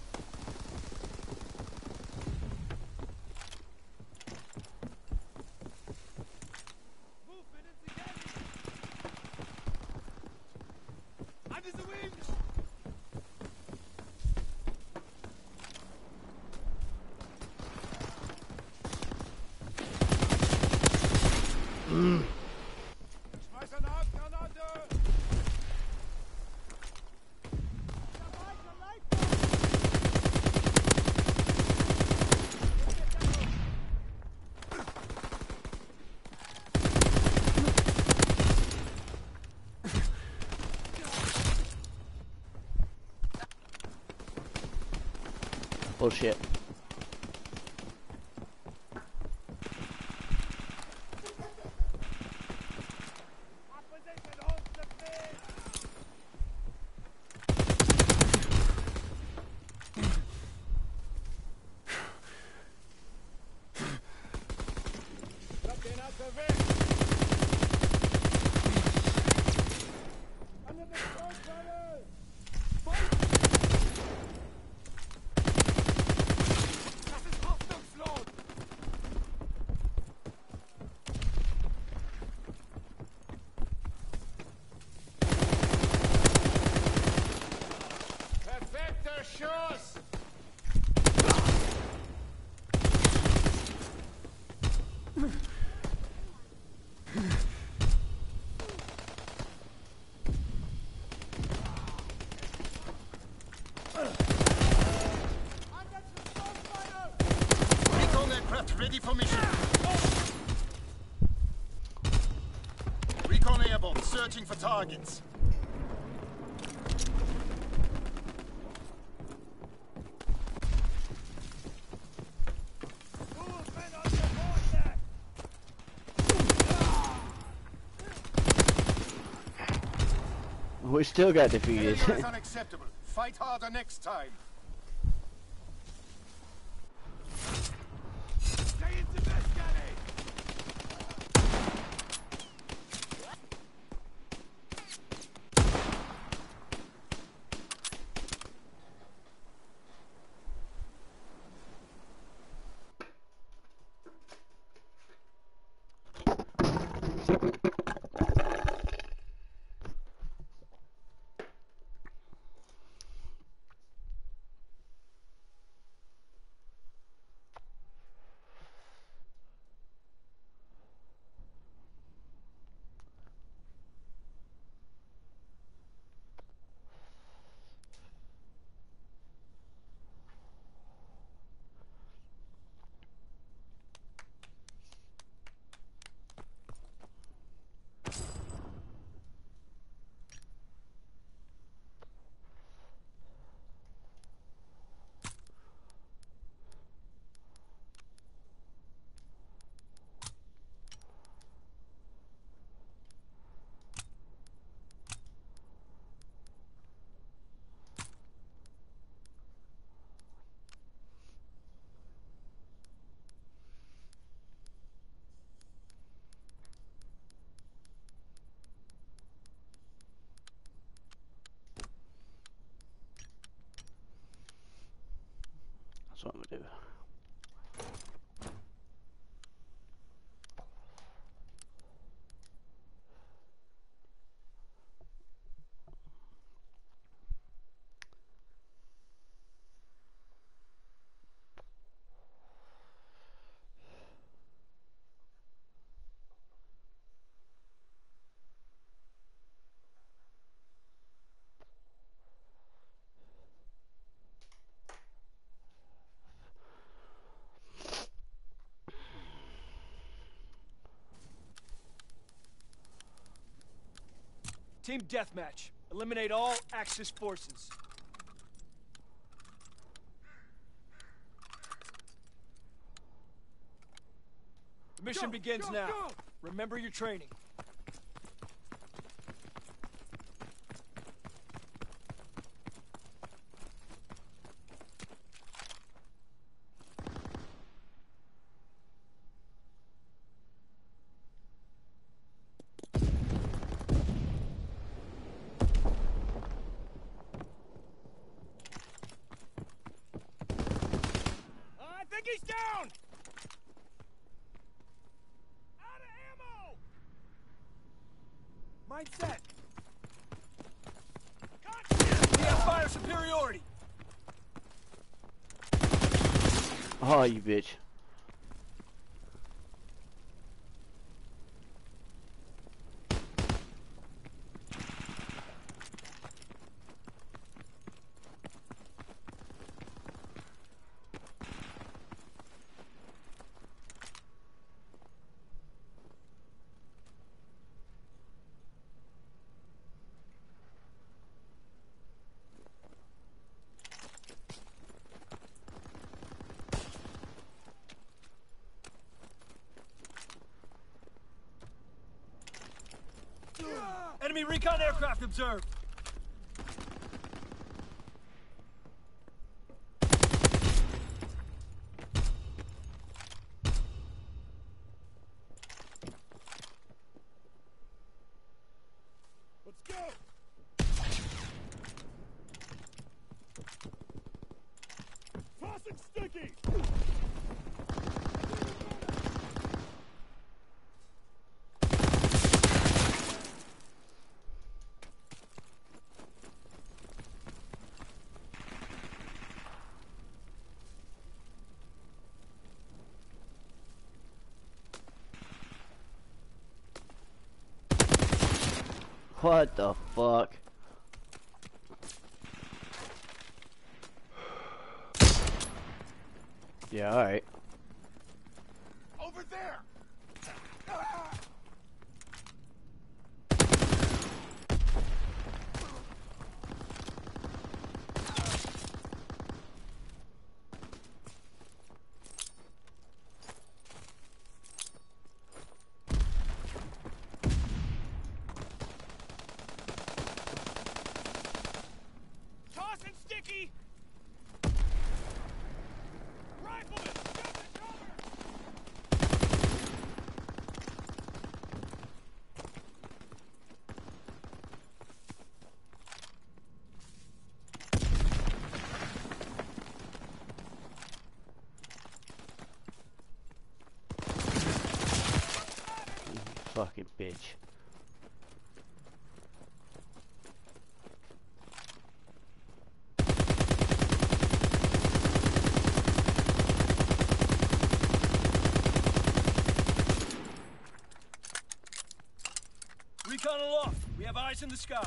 Movement into galley! Under the wings! Schmeiß eine Handgranate! Bullshit. Opposition holds the field! Schnapp den Asser weg! Under the front tunnel! Das ist hoffnungslos! searching for targets. We still got defeated. Failure is unacceptable. Fight harder next time. Stay into this, Gary. That's what I'm gonna do. Team deathmatch. Eliminate all Axis forces. The mission begins now. Remember your training. I think he's down! Out of ammo! Mindset! We have fire superiority! Oh, you bitch. Enemy recon aircraft observed. Let's go! Tossing sticky! What the fuck? Yeah, alright. Over there! Fucking bitch. Recon aloft. We have eyes in the sky.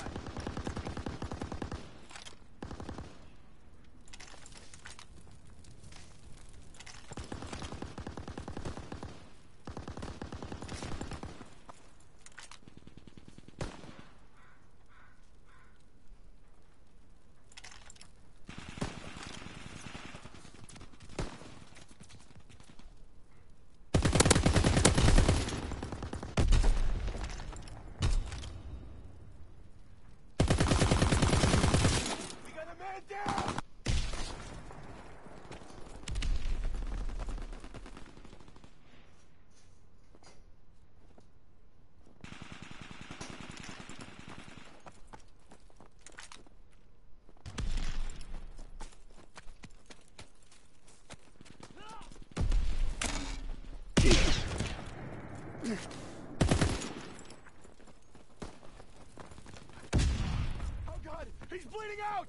Oh God, he's bleeding out!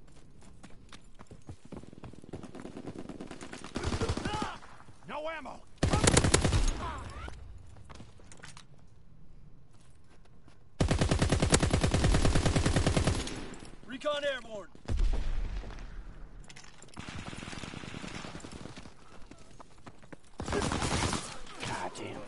No ammo! Recon airborne. God damn.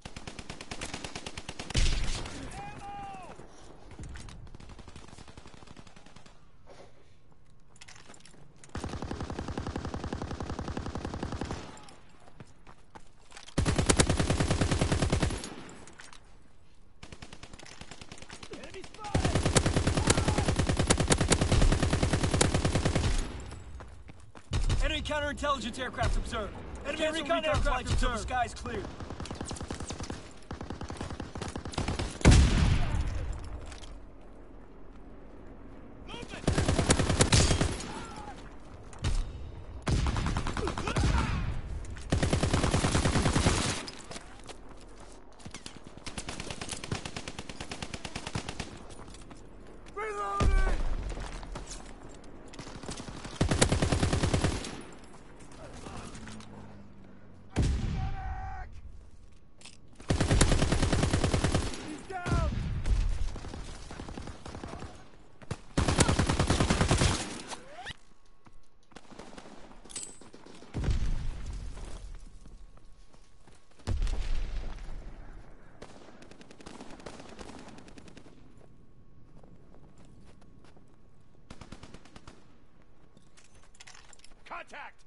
Enemy counterintelligence aircraft observed. Enemy recon aircraft observed. The sky's clear. Contact!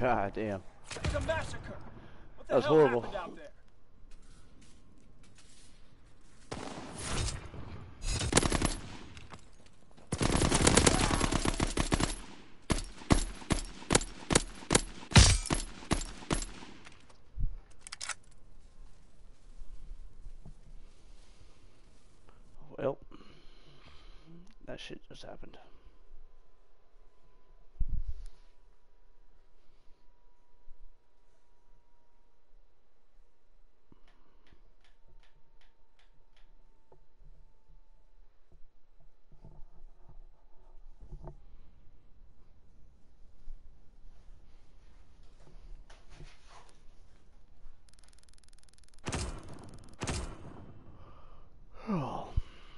God damn. It was a massacre. What the That was hell horrible. happened out there? Well, that shit just happened. Oh.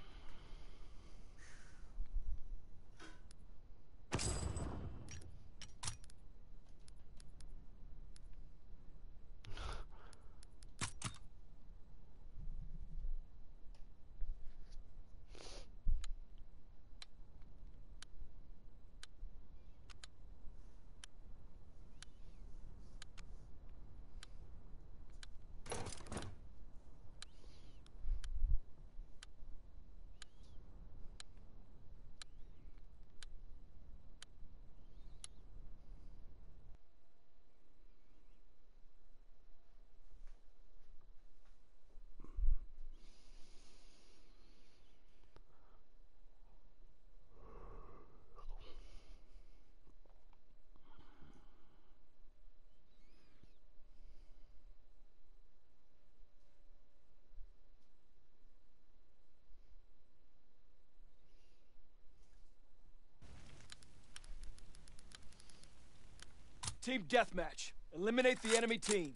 Team deathmatch. Eliminate the enemy team.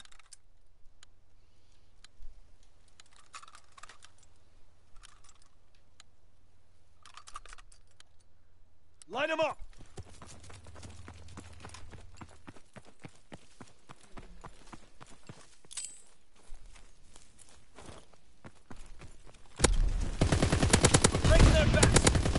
Line them up. Break their backs.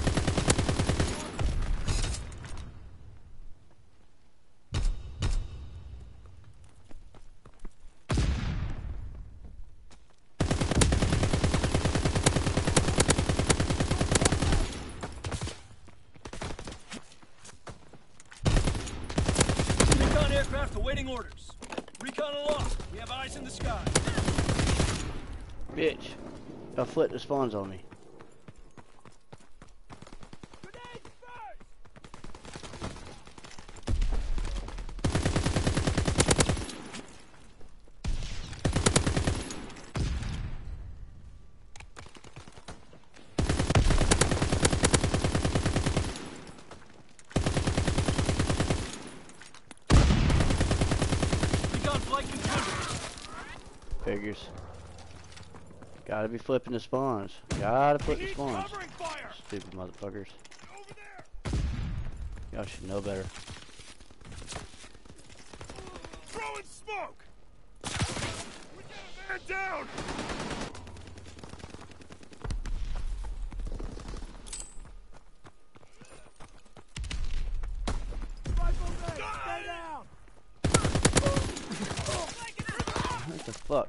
Recon aircraft awaiting orders. Recon aloft. We have eyes in the sky. Bitch. A foot that spawns on me. Grenades first! Recon flight continues. Figures. Gotta be flipping the spawns. Gotta flip the He's spawns. covering fire. Stupid motherfuckers. Over there. Y'all should know better. Throwing smoke. We got a man down. Rifle ready. Stay down. What the fuck?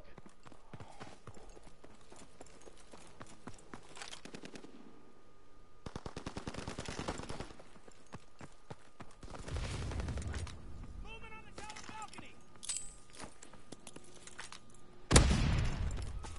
Movement on the tower balcony.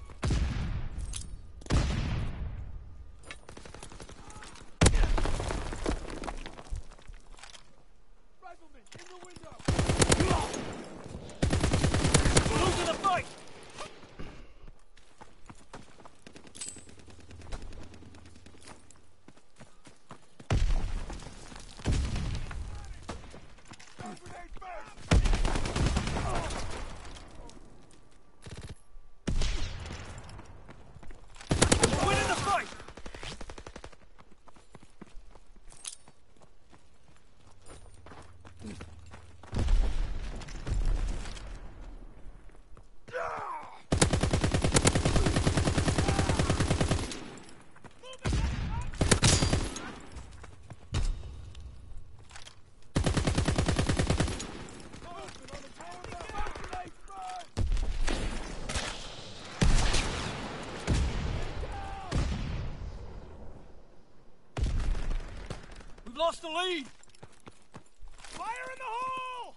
We've lost the lead! Fire in the hole!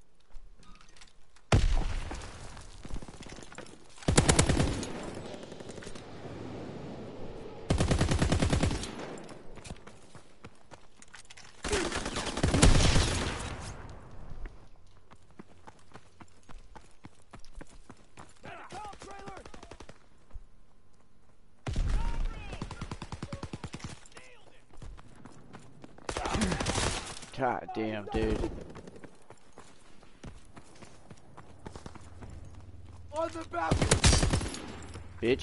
God damn, dude. On the balcony! Bitch.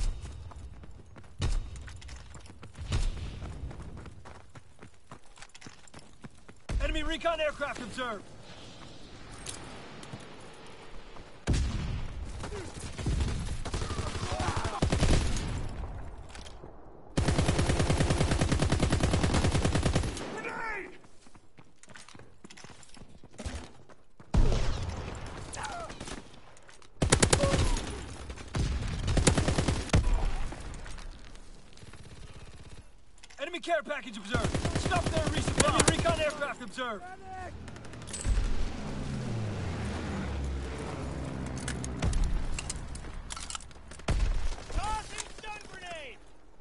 Enemy recon aircraft observed. Grenade! Enemy care package observed. Stop there, resupply. Enemy recon aircraft observed. Tossing stun grenade!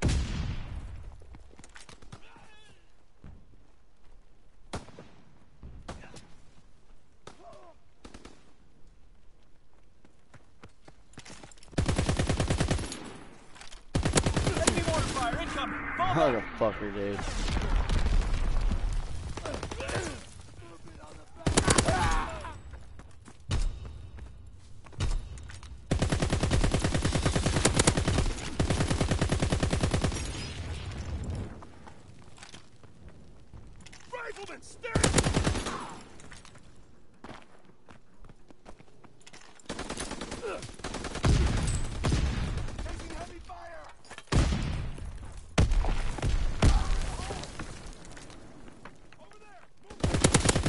Enemy mortar fire incoming. Fall back. Motherfucker, dude. Rifleman, stern! Taking heavy fire! Over there!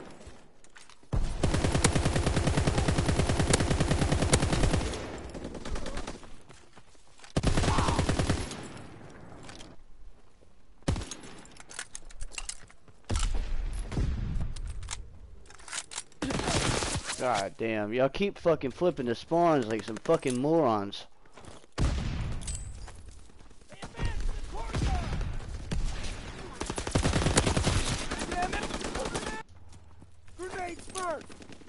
God damn. Y'all keep fucking flipping the spawns like some fucking morons. They advance to the courtyard! Damn it! Grenades first!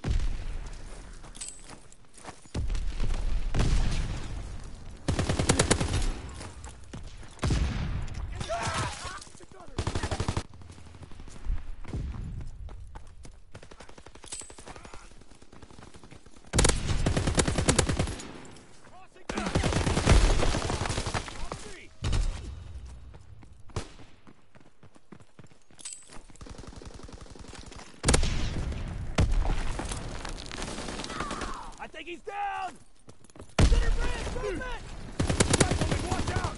I think he's down! Center branch, movement! Rifleman, watch out!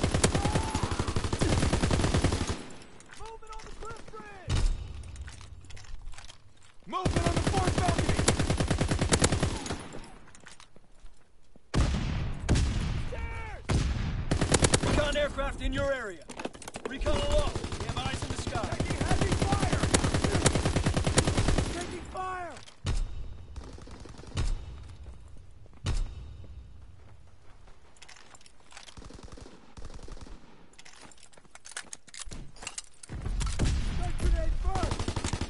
Movement on the cliff bridge! Movement on the fourth balcony! Stairs! Recon aircraft in your area. Recon aloft. We have eyes in the sky. Taking heavy fire! Taking fire! Stun grenade first!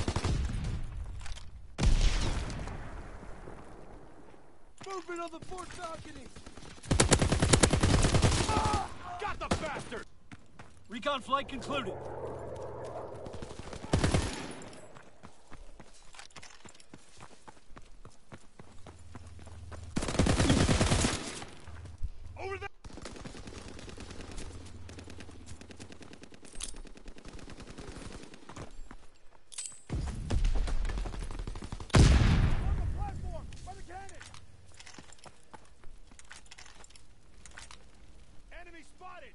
Movement on the fourth balcony! Ah! Got the bastard! Recon flight concluded. Over there! On the platform! By the cannon! Enemy spotted!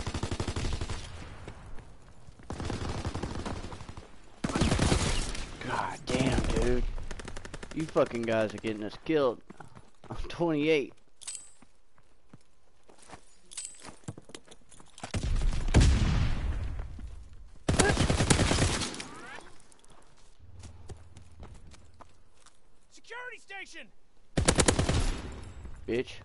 God damn, dude. You fucking guys are getting us killed. I'm 28. position. Bitch.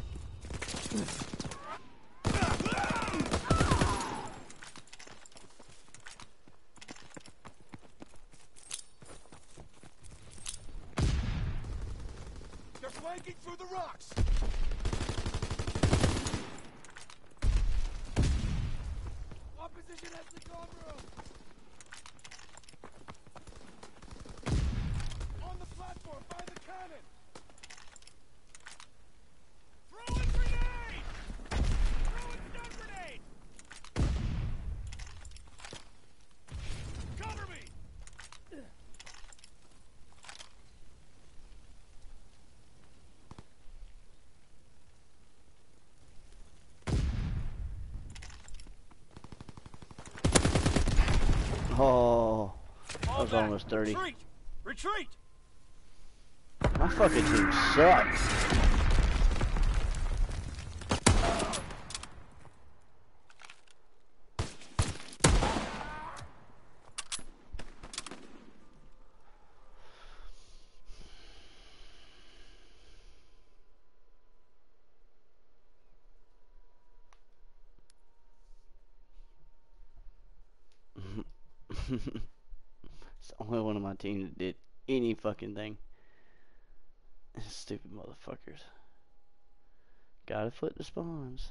They're flanking through the rocks. Opposition has the cover. On the platform by the cannon. Throw a grenade! Throw a stun grenade! Cover me! Oh, that Fall was back. almost 30. Retreat! Retreat! My fucking team sucks. It's the only one of my team that did any fucking thing. Stupid motherfuckers. Gotta flip the spawns.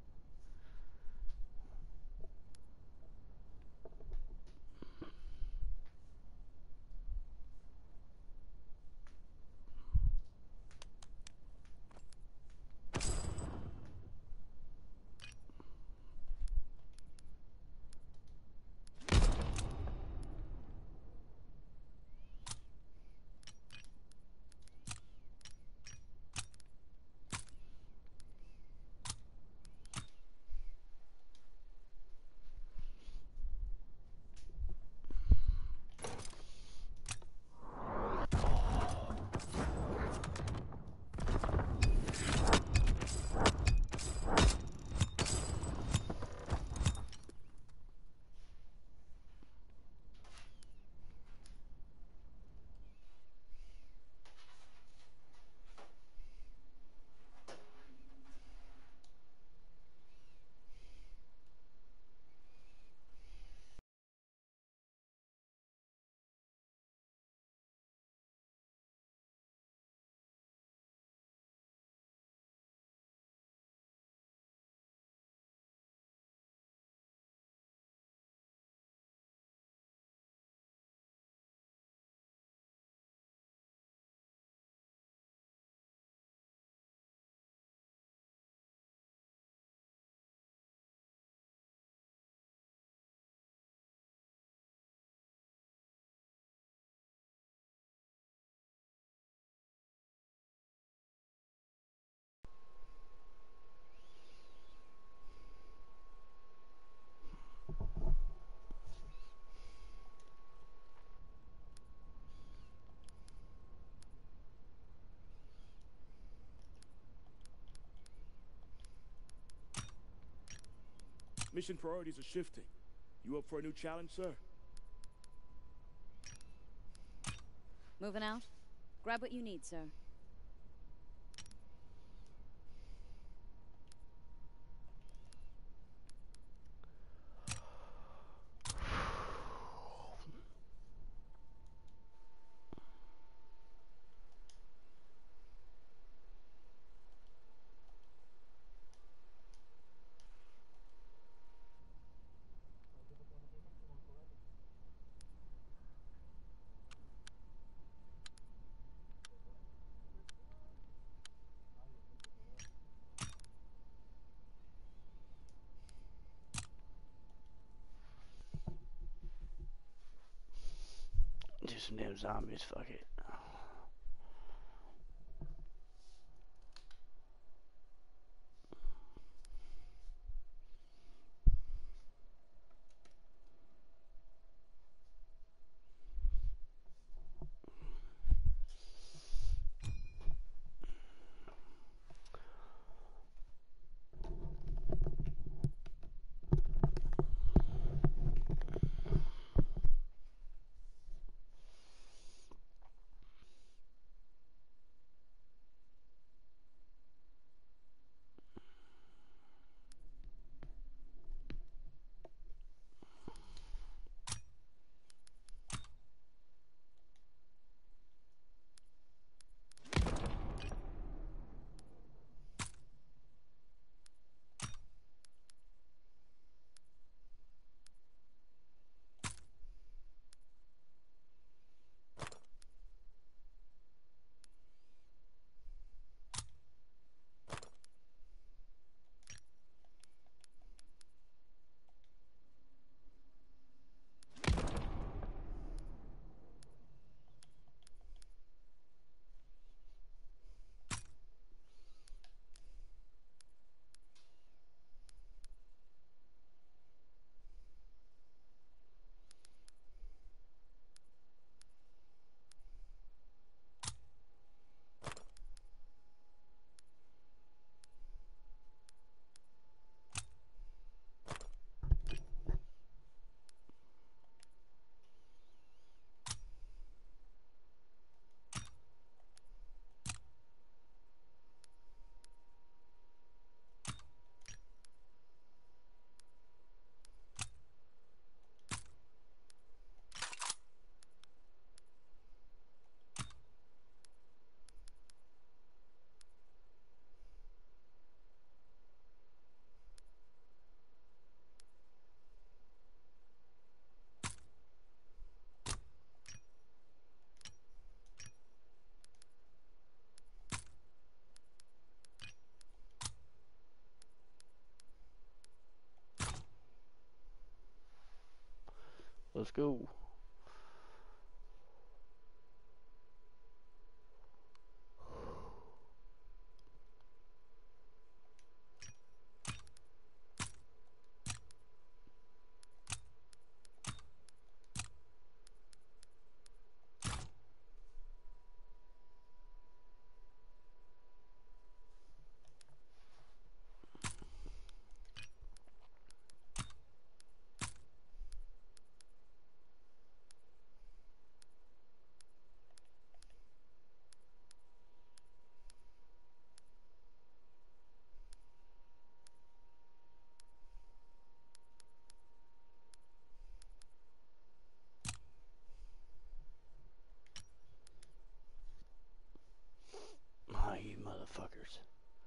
Mission priorities are shifting. You up for a new challenge, sir? Moving out? Grab what you need, sir. Do some damn zombies, fuck it. Let's go. Oh, you motherfuckers.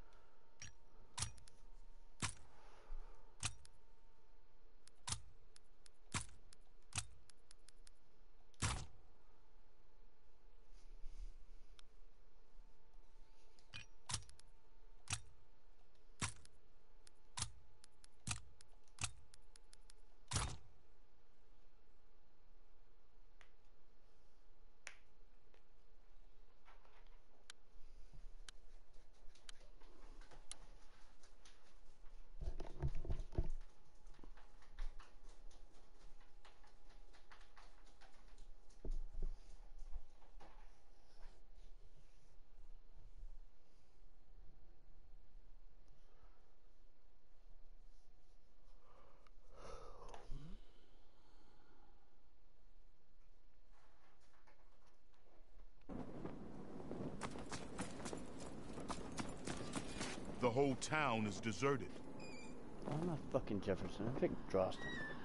The whole town is deserted. I'm not fucking Jefferson. I picked Droston.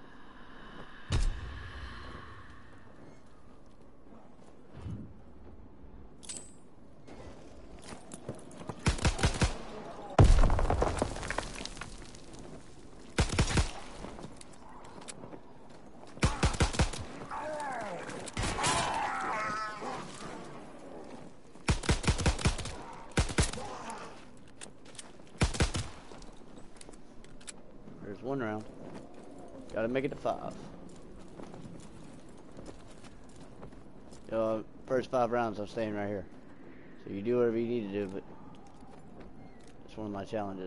There's one round. Gotta make it to 5. First 5 rounds I'm staying right here. So you do whatever you need to do, but it's one of my challenges.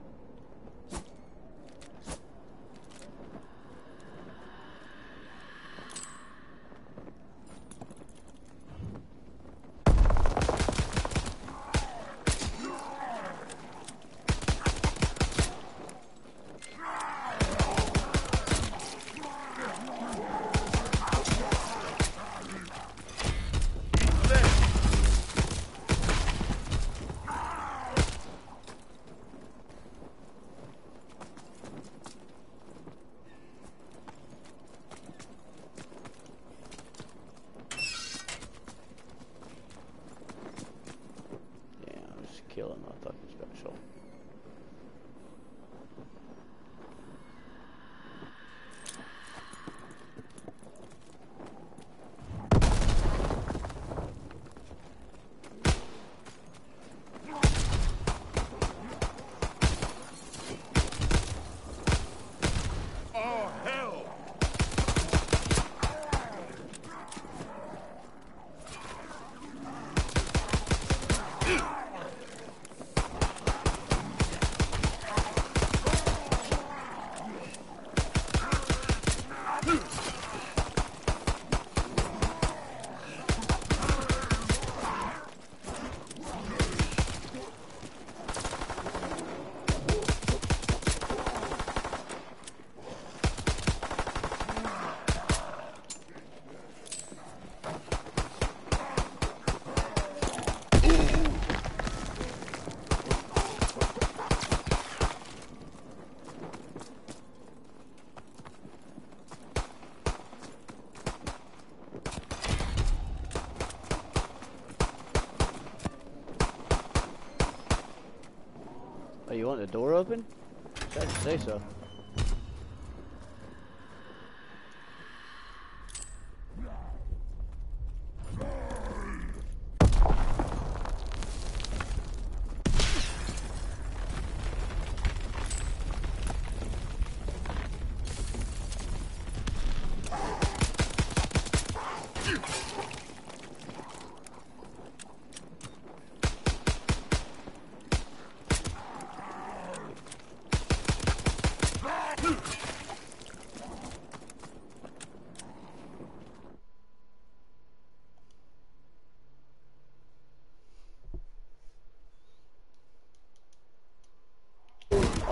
Killing my fucking special. Oh, hell! Oh, you want the door open? I'd say so.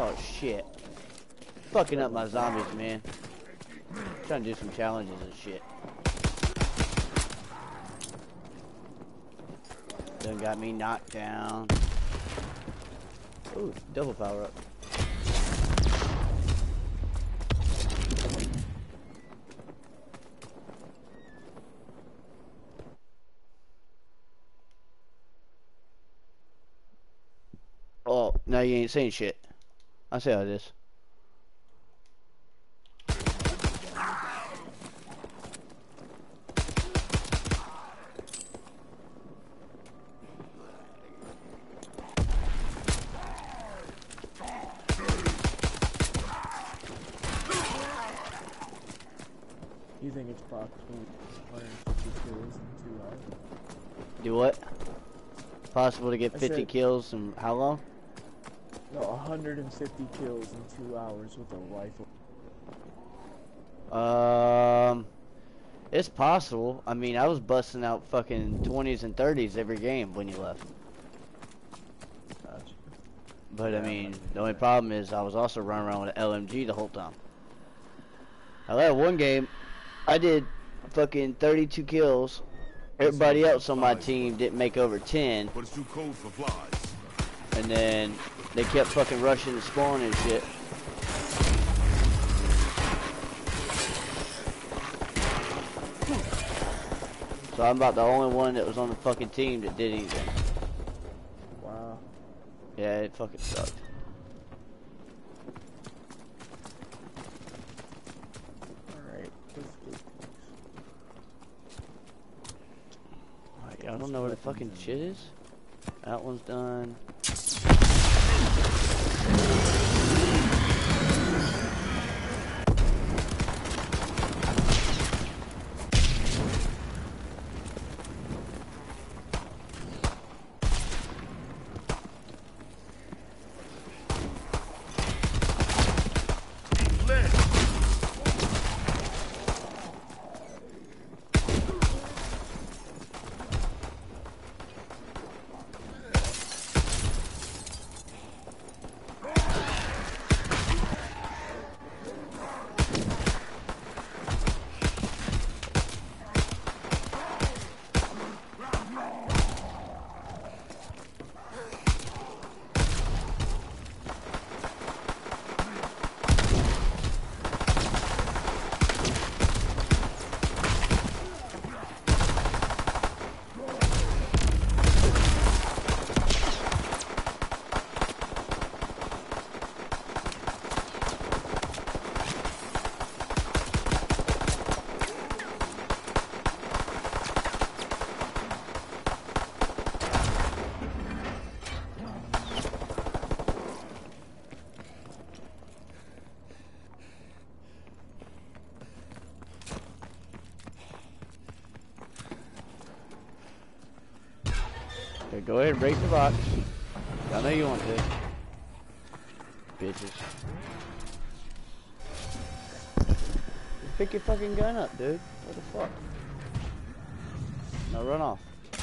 Oh shit. Fucking up my zombies, man. Trying to do some challenges and shit. Done got me knocked down. Ooh, double power up. Oh, now you ain't saying shit. I see how it is. You think it's possible 150 kills in 2 hours? Do what? Possible to get I 50 said- kills in how long? No, 150 kills in 2 hours with a rifle. It's possible. I mean, I was busting out fucking 20s and 30s every game when you left. Gotcha. But I Yeah, mean, I the only problem is I was also running around with an LMG the whole time. I led one game, I did fucking 32 kills. Everybody else on my team didn't make over 10. But it's too cold for flies. And then they kept fucking rushing the spawn and shit. So I'm about the only one that was on the fucking team that did anything. Wow. Yeah, it fucking sucked. Alright, let's do things. Alright, y'all don't know where the fucking shit is? That one's done. Okay, go ahead and break the box. I know you want to. Bitches. Just pick your fucking gun up, dude. What the fuck? Now run off.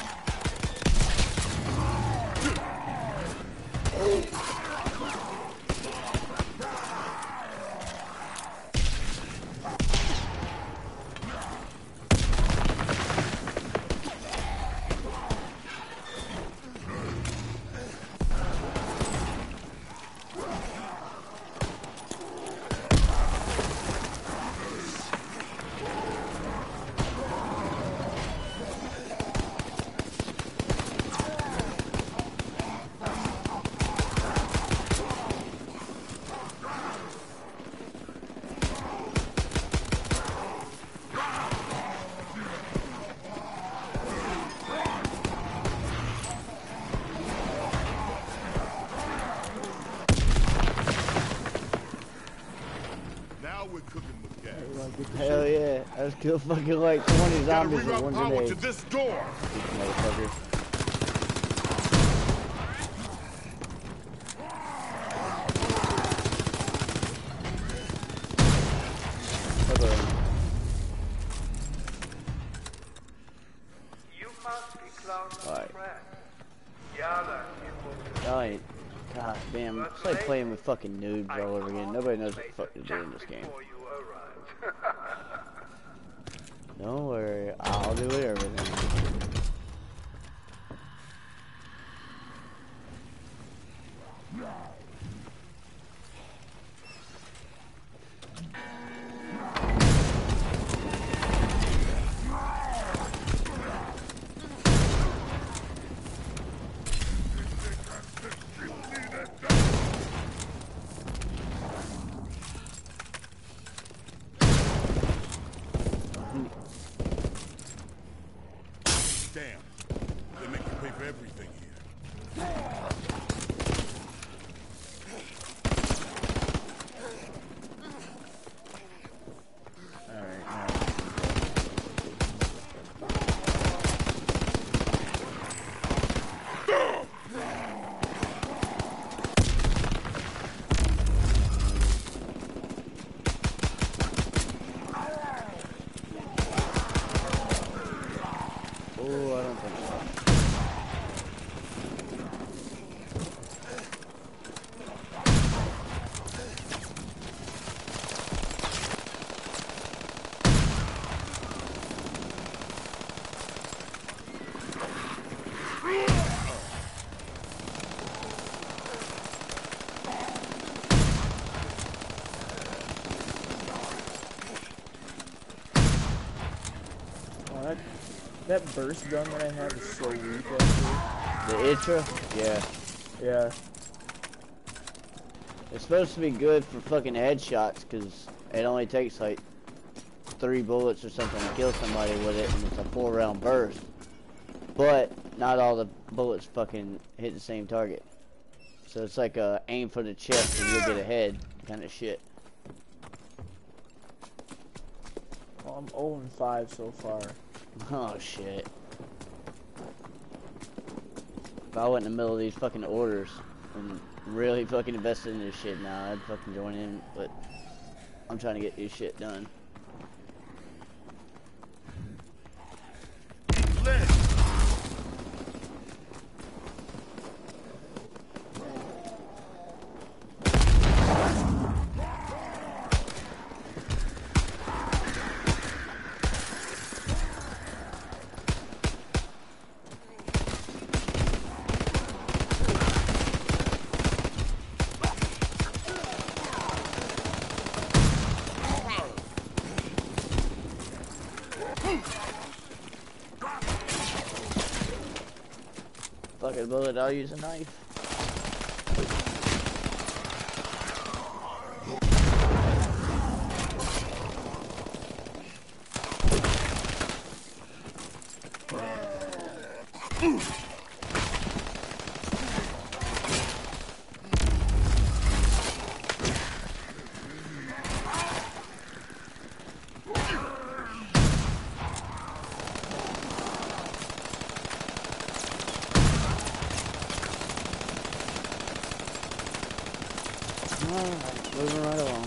Hell yeah, let's kill fucking like 20 zombies with one power grenade. to this door. Motherfucker. Alright. Y'all ain't. God damn. It's like playing with fucking noobs all over again. Nobody knows what the fuck to do in this game. Don't worry, I'll do everything. Damn. They make you pay for everything here. That burst gun that I have is so weak, actually. The Itra? Yeah. Yeah. It's supposed to be good for fucking headshots, because it only takes like 3 bullets or something to kill somebody with it, and it's a 4-round burst. But not all the bullets fucking hit the same target. So it's like a aim for the chest and you'll get a head kind of shit. Well, I'm 0-5 so far. Oh shit. If I went in the middle of these fucking orders and really fucking invested in this shit now, I'd fucking join in, but I'm trying to get this shit done. Fucking bullet, I'll use a knife. Alright, moving right along.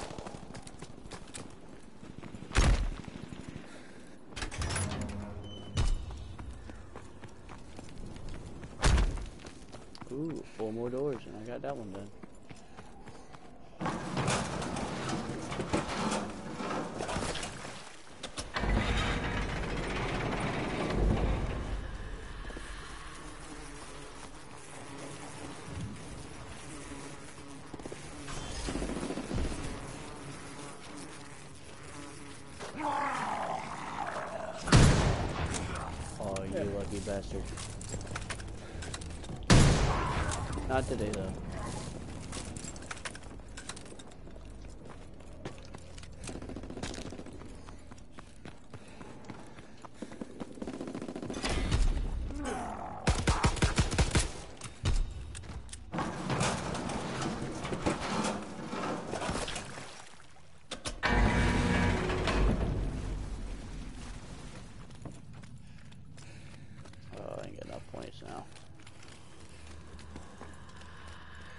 Ooh, 4 more doors, and I got that one done. Oh, you lucky bastard. Not today, though. Oh, I ain't got enough points now.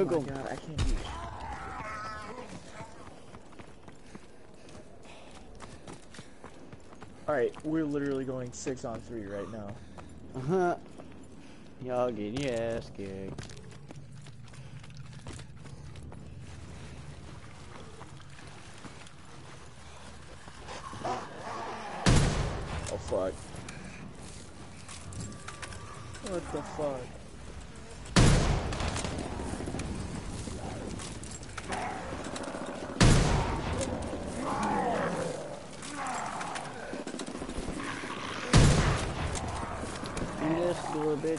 Nuke my 'em. god, I can't do. Alright, we're literally going 6-on-3 right now. Uh-huh. Y'all getting your ass kicked. Oh fuck. What the fuck? Do this, little bitch.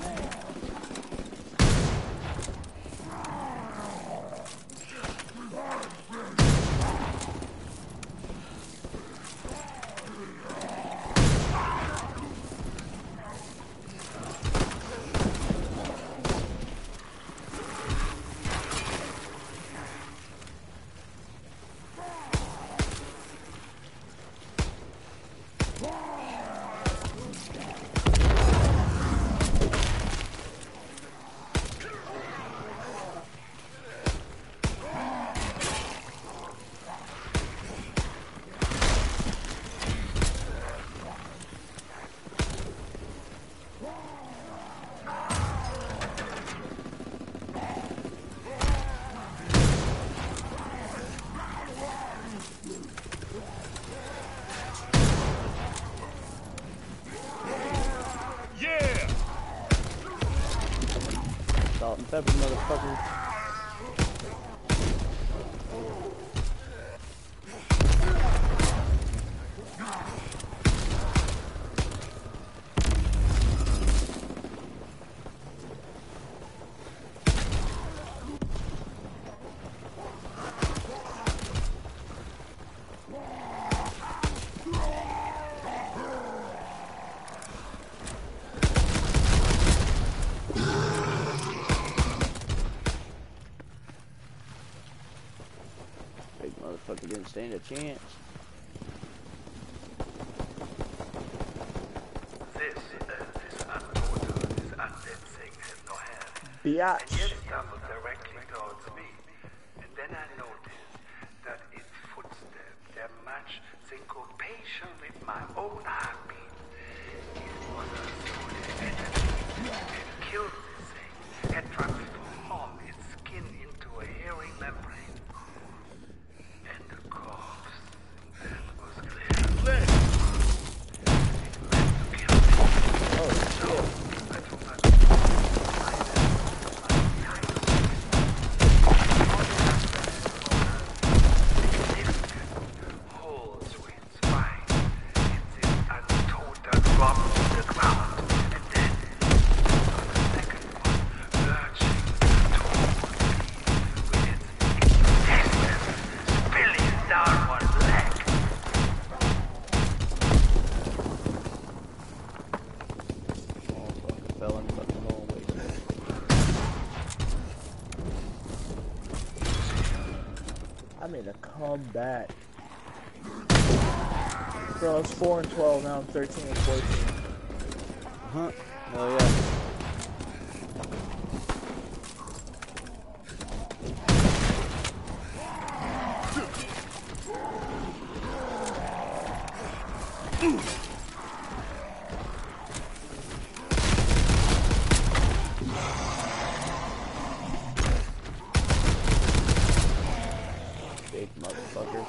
Yeah! Salt and pepper, motherfucker. Big motherfucker didn't stand a chance. This undead thing has no hand. Biatch. And yet it stumbled directly towards me. And then I noticed that its footsteps, their match syncopation with my own heartbeat. It was a soul enemy. It killed this thing and transformed its skin into a hairy membrane. And the corpse that was clear. Oh shit. Motherfucker fell in fucking hallway. I made a comeback. Bro, it's 4-12, now I'm 13-14. Uh-huh. Hell yeah. Big motherfucker.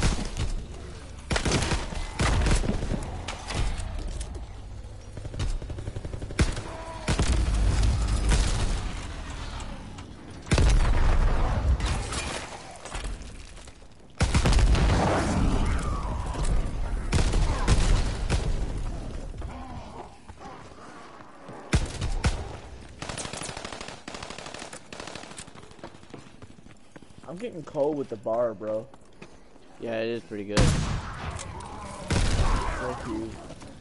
I'm getting cold with the bar, bro. Yeah, it is pretty good. Thank you.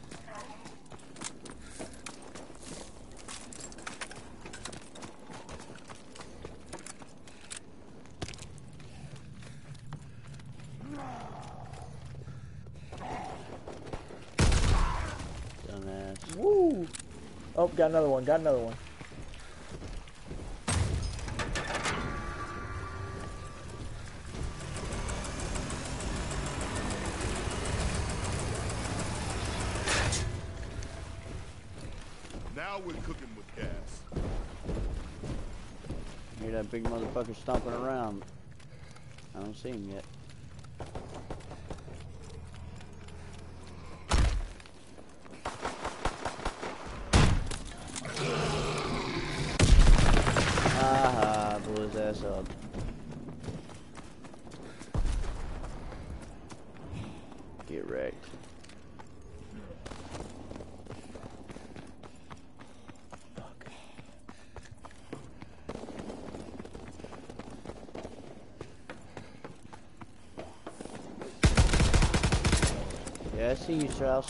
Dumbass. Woo! Oh, got another one, got another one. Now we're cooking with gas. Hear that big motherfucker stomping around. I don't see him yet. Aha, blew his ass up. Get wrecked. Yeah, I see you, Strauss.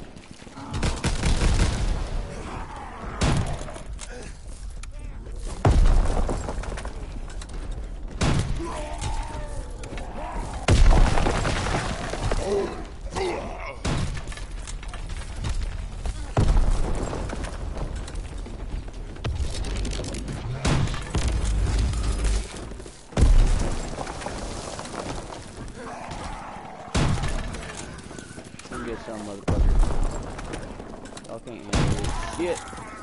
Get some motherfucker. Y'all can't handle this shit.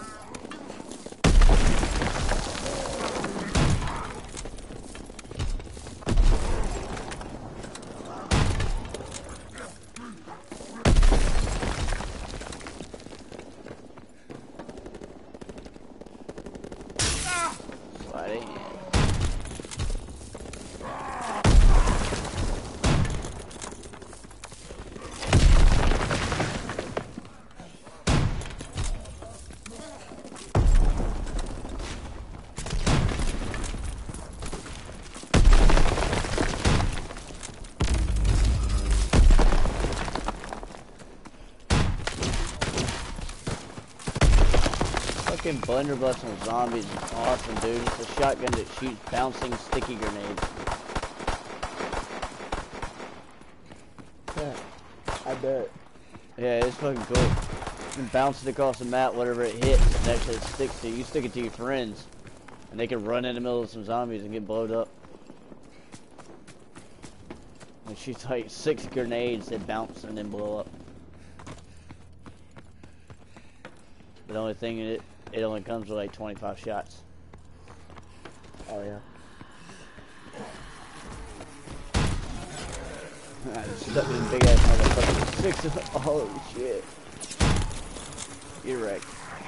Slide it in. Fucking blunderbuss on zombies is awesome, dude. It's a shotgun that shoots bouncing sticky grenades. Yeah, I bet. Yeah, it's fucking cool. You can bounce it across the map, whatever it hits, and actually it sticks to you. You stick it to your friends, and they can run in the middle of some zombies and get blowed up. It shoots like 6 grenades that bounce and then blow up. But the only thing in it, it only comes with like 25 shots. Oh yeah. I just stuck in big ass motherfucker. 6 of them. Holy shit. You're wrecked.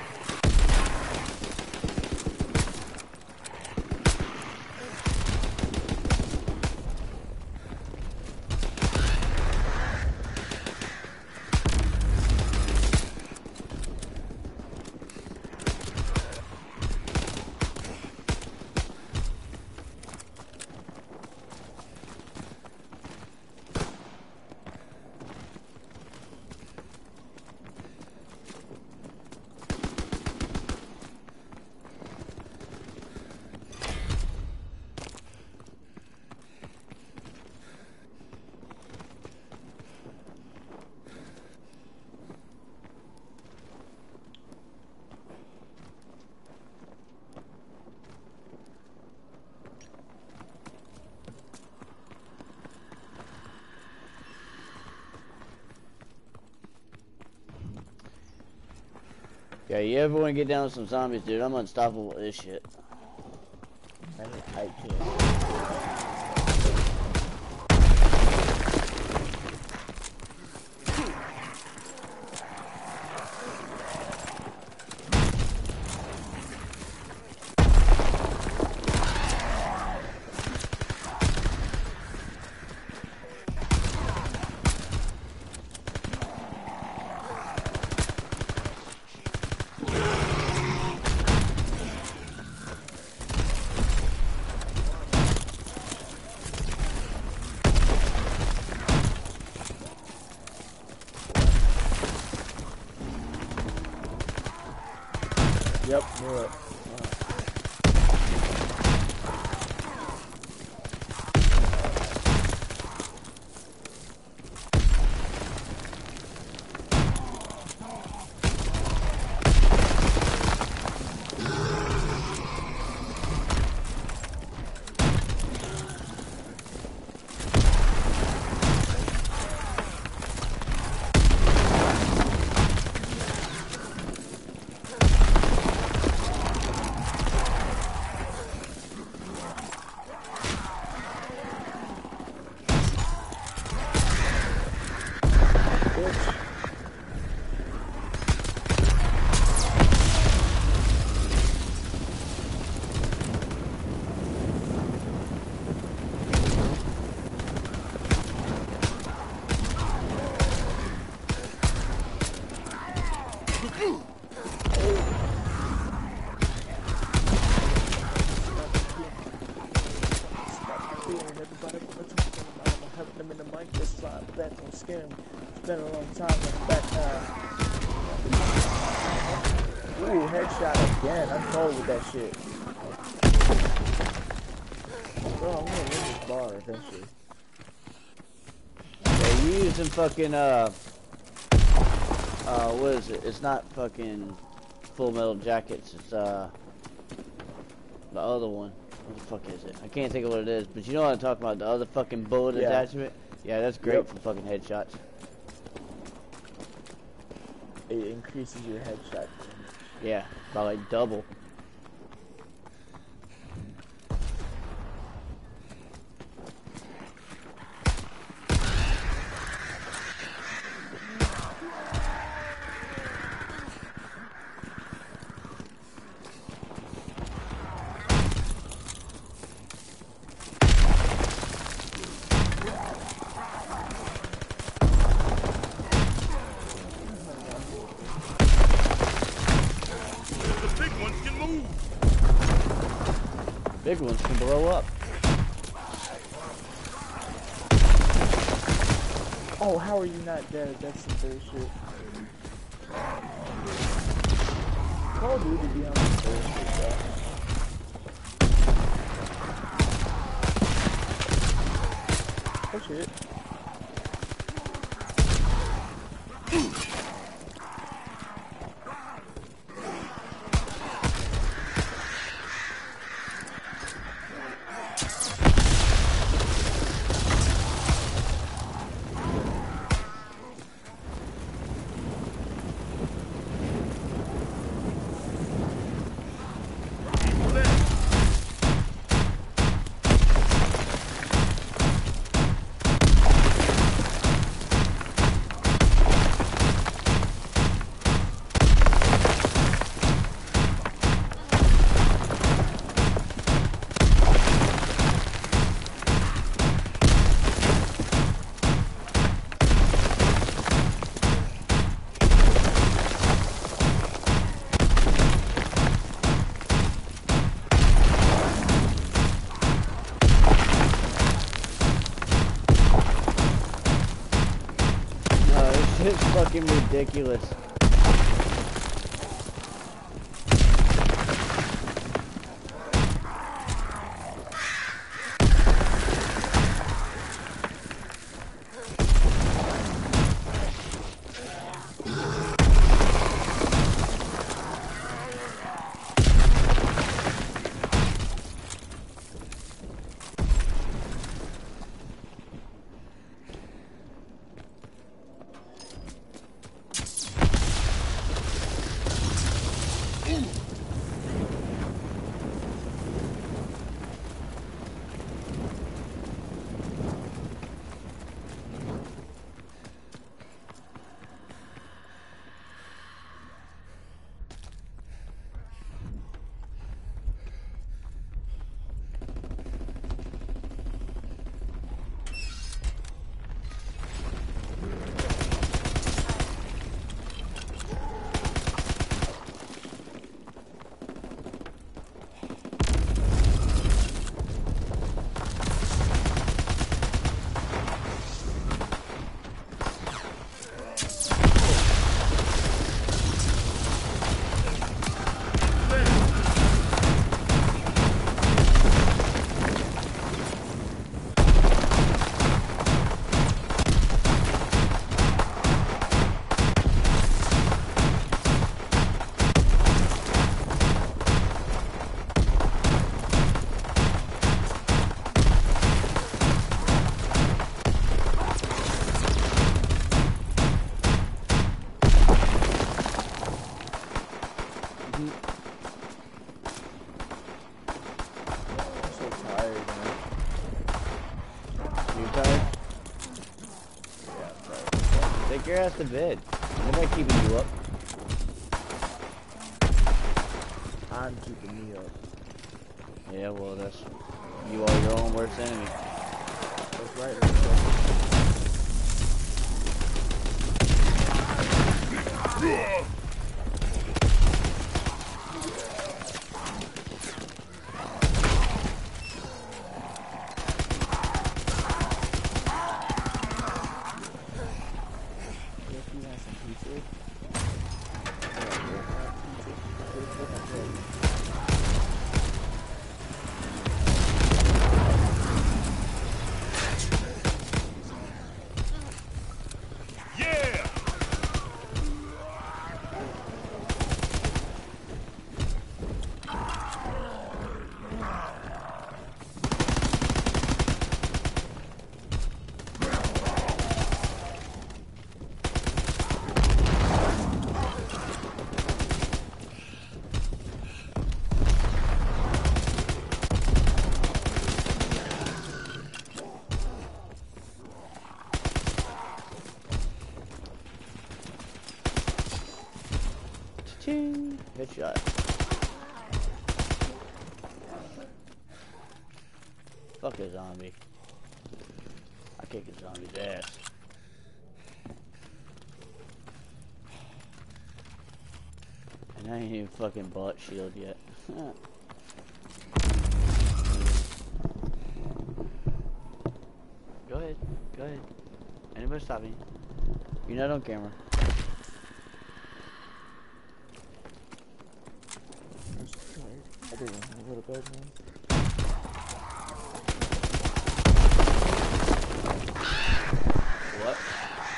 Yeah, you ever want to get down with some zombies, dude? I'm unstoppable with this shit. I can't. Yep, knew it. guess it's not that don't scare me. It's been a long time. I'm back now. Ooh, headshot again. I'm cold with that shit. Bro, I'm gonna win this bar eventually. Yeah, you using fucking, what is it? It's not fucking Full Metal Jackets. It's, the other one. What the fuck is it? I can't think of what it is, but you know what I'm talking about? The other fucking bullet attachment? Yeah, that's great for fucking headshots. It increases your headshot damage. Yeah, by like double. Big ones can blow up. Oh, how are you not dead? That's some bullshit. Call of Duty be on some bullshit, bro. Oh shit. It's fucking ridiculous. Take your ass to bed. I'm not keeping you up. I'm keeping me up. Yeah, well, that's... You are your own worst enemy. That's right. Ching. Headshot. Fuck a zombie. I kick a zombie's ass. And I ain't even fucking bought shield yet. Go ahead. Go ahead. Anybody stop me? You're not on camera. I didn't want to go to bed, man. What?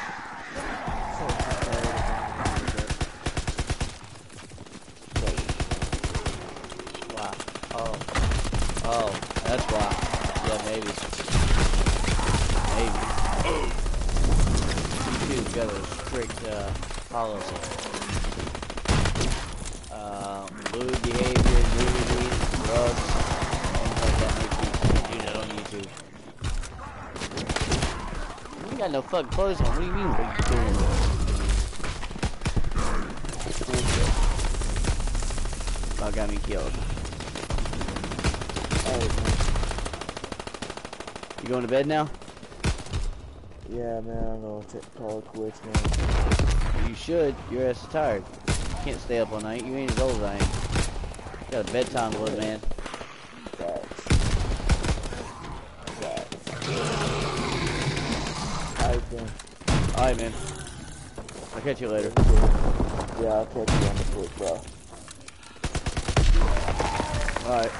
Wow. Oh. Oh, that's why. Yeah, maybe. Maybe. You two got a strict policy. Lewd behavior, nudity, drugs, things like that. Make you do that on YouTube. You ain't got no fucking clothes on. What do you mean? What are you doing? About got me killed. You going to bed now? Yeah, man, I'm gonna call it quits, man. You should. Your ass is tired. You can't stay up all night. You ain't as old as I am. You got a bedtime, little man. Alright, man. I'll catch you later. Yeah, I'll catch you on the foot, bro. Alright.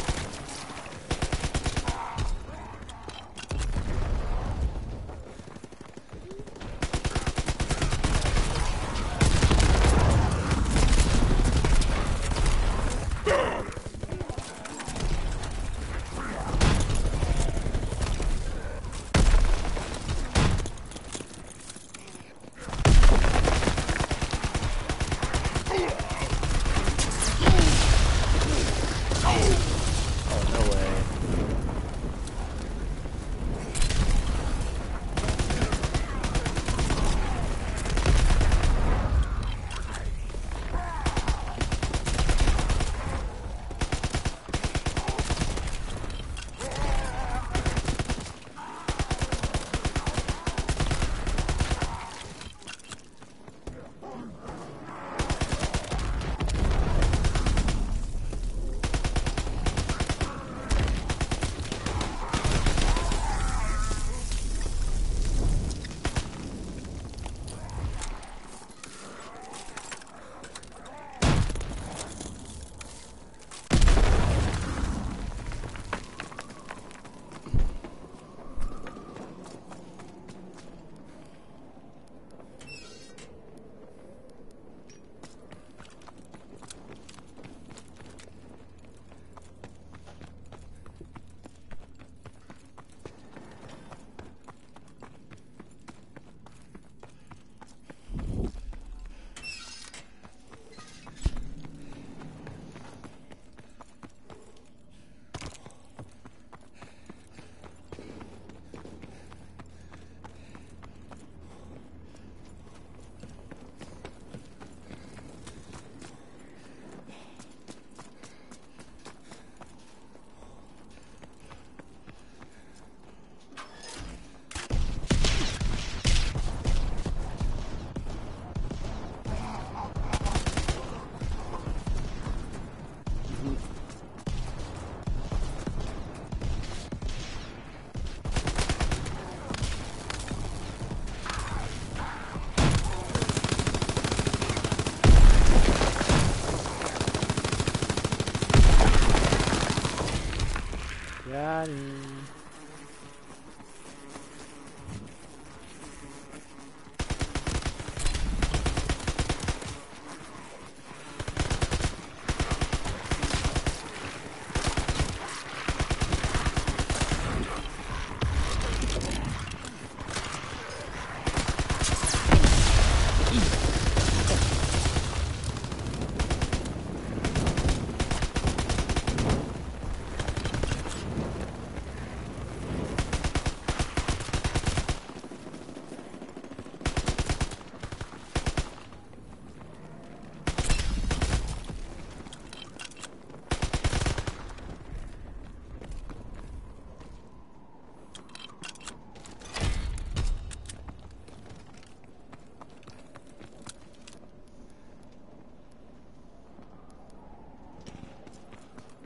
Got him.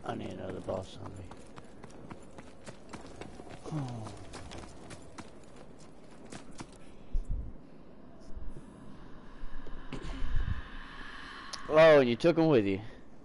I need another boss zombie. Oh, and you took him with you.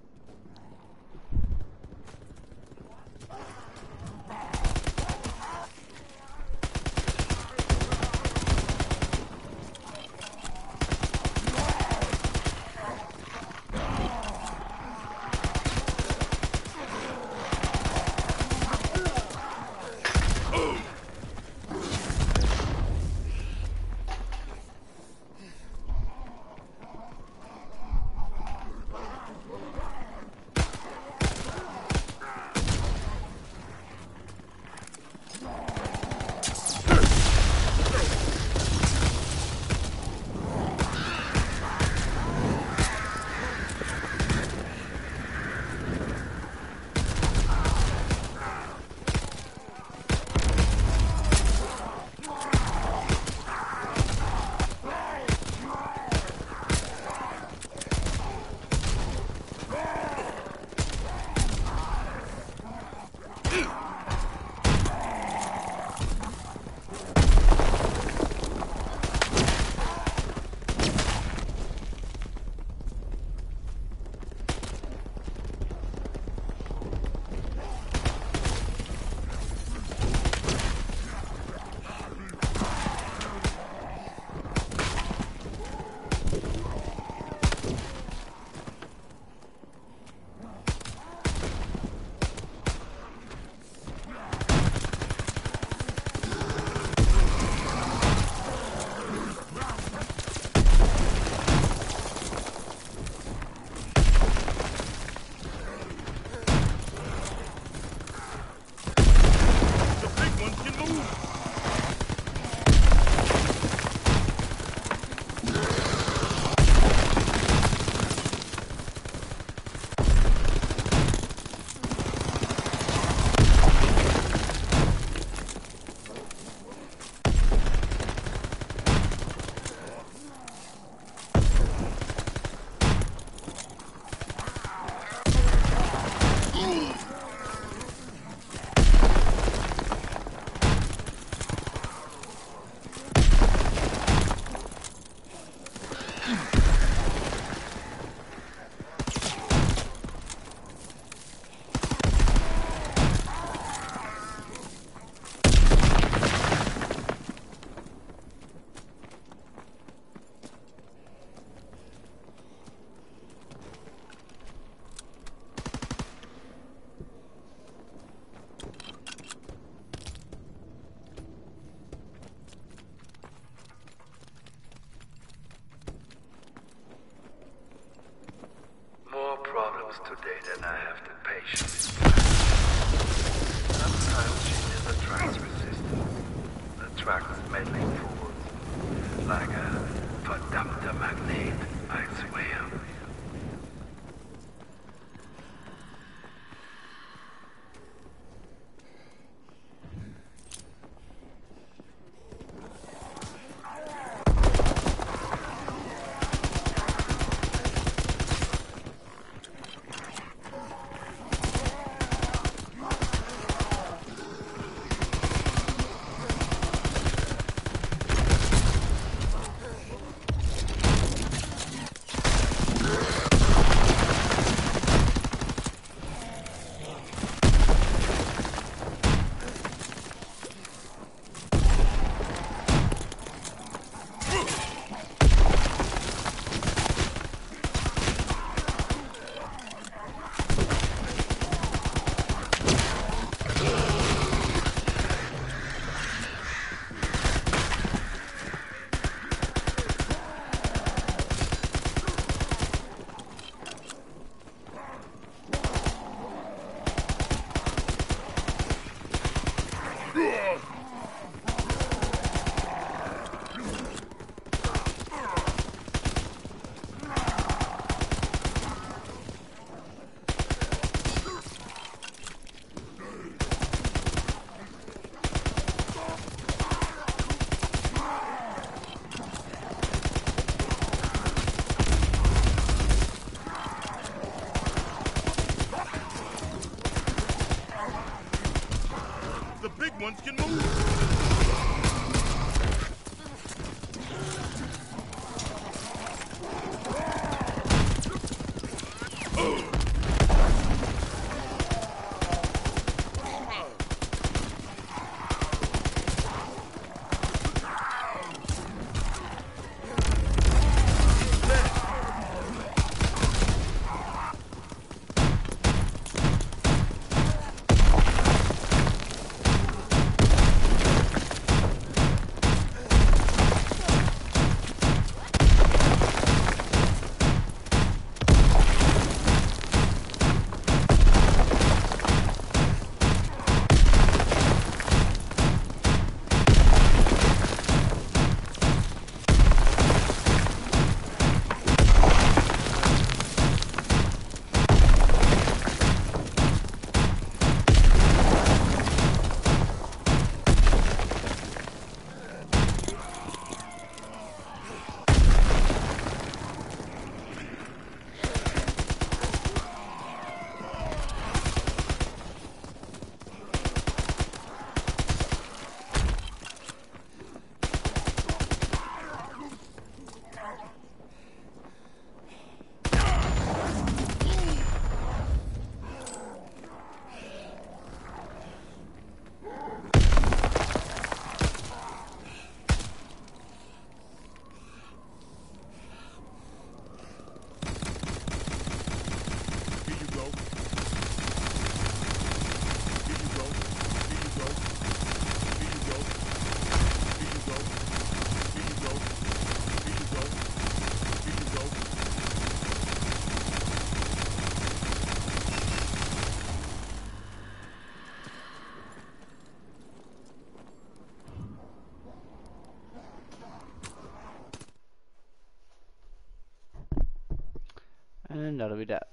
Today than I have the patience. Sometimes she attracts resistance, attracts meddling fools, like a verdammter magnet, I swear. ones can move. And that'll be that.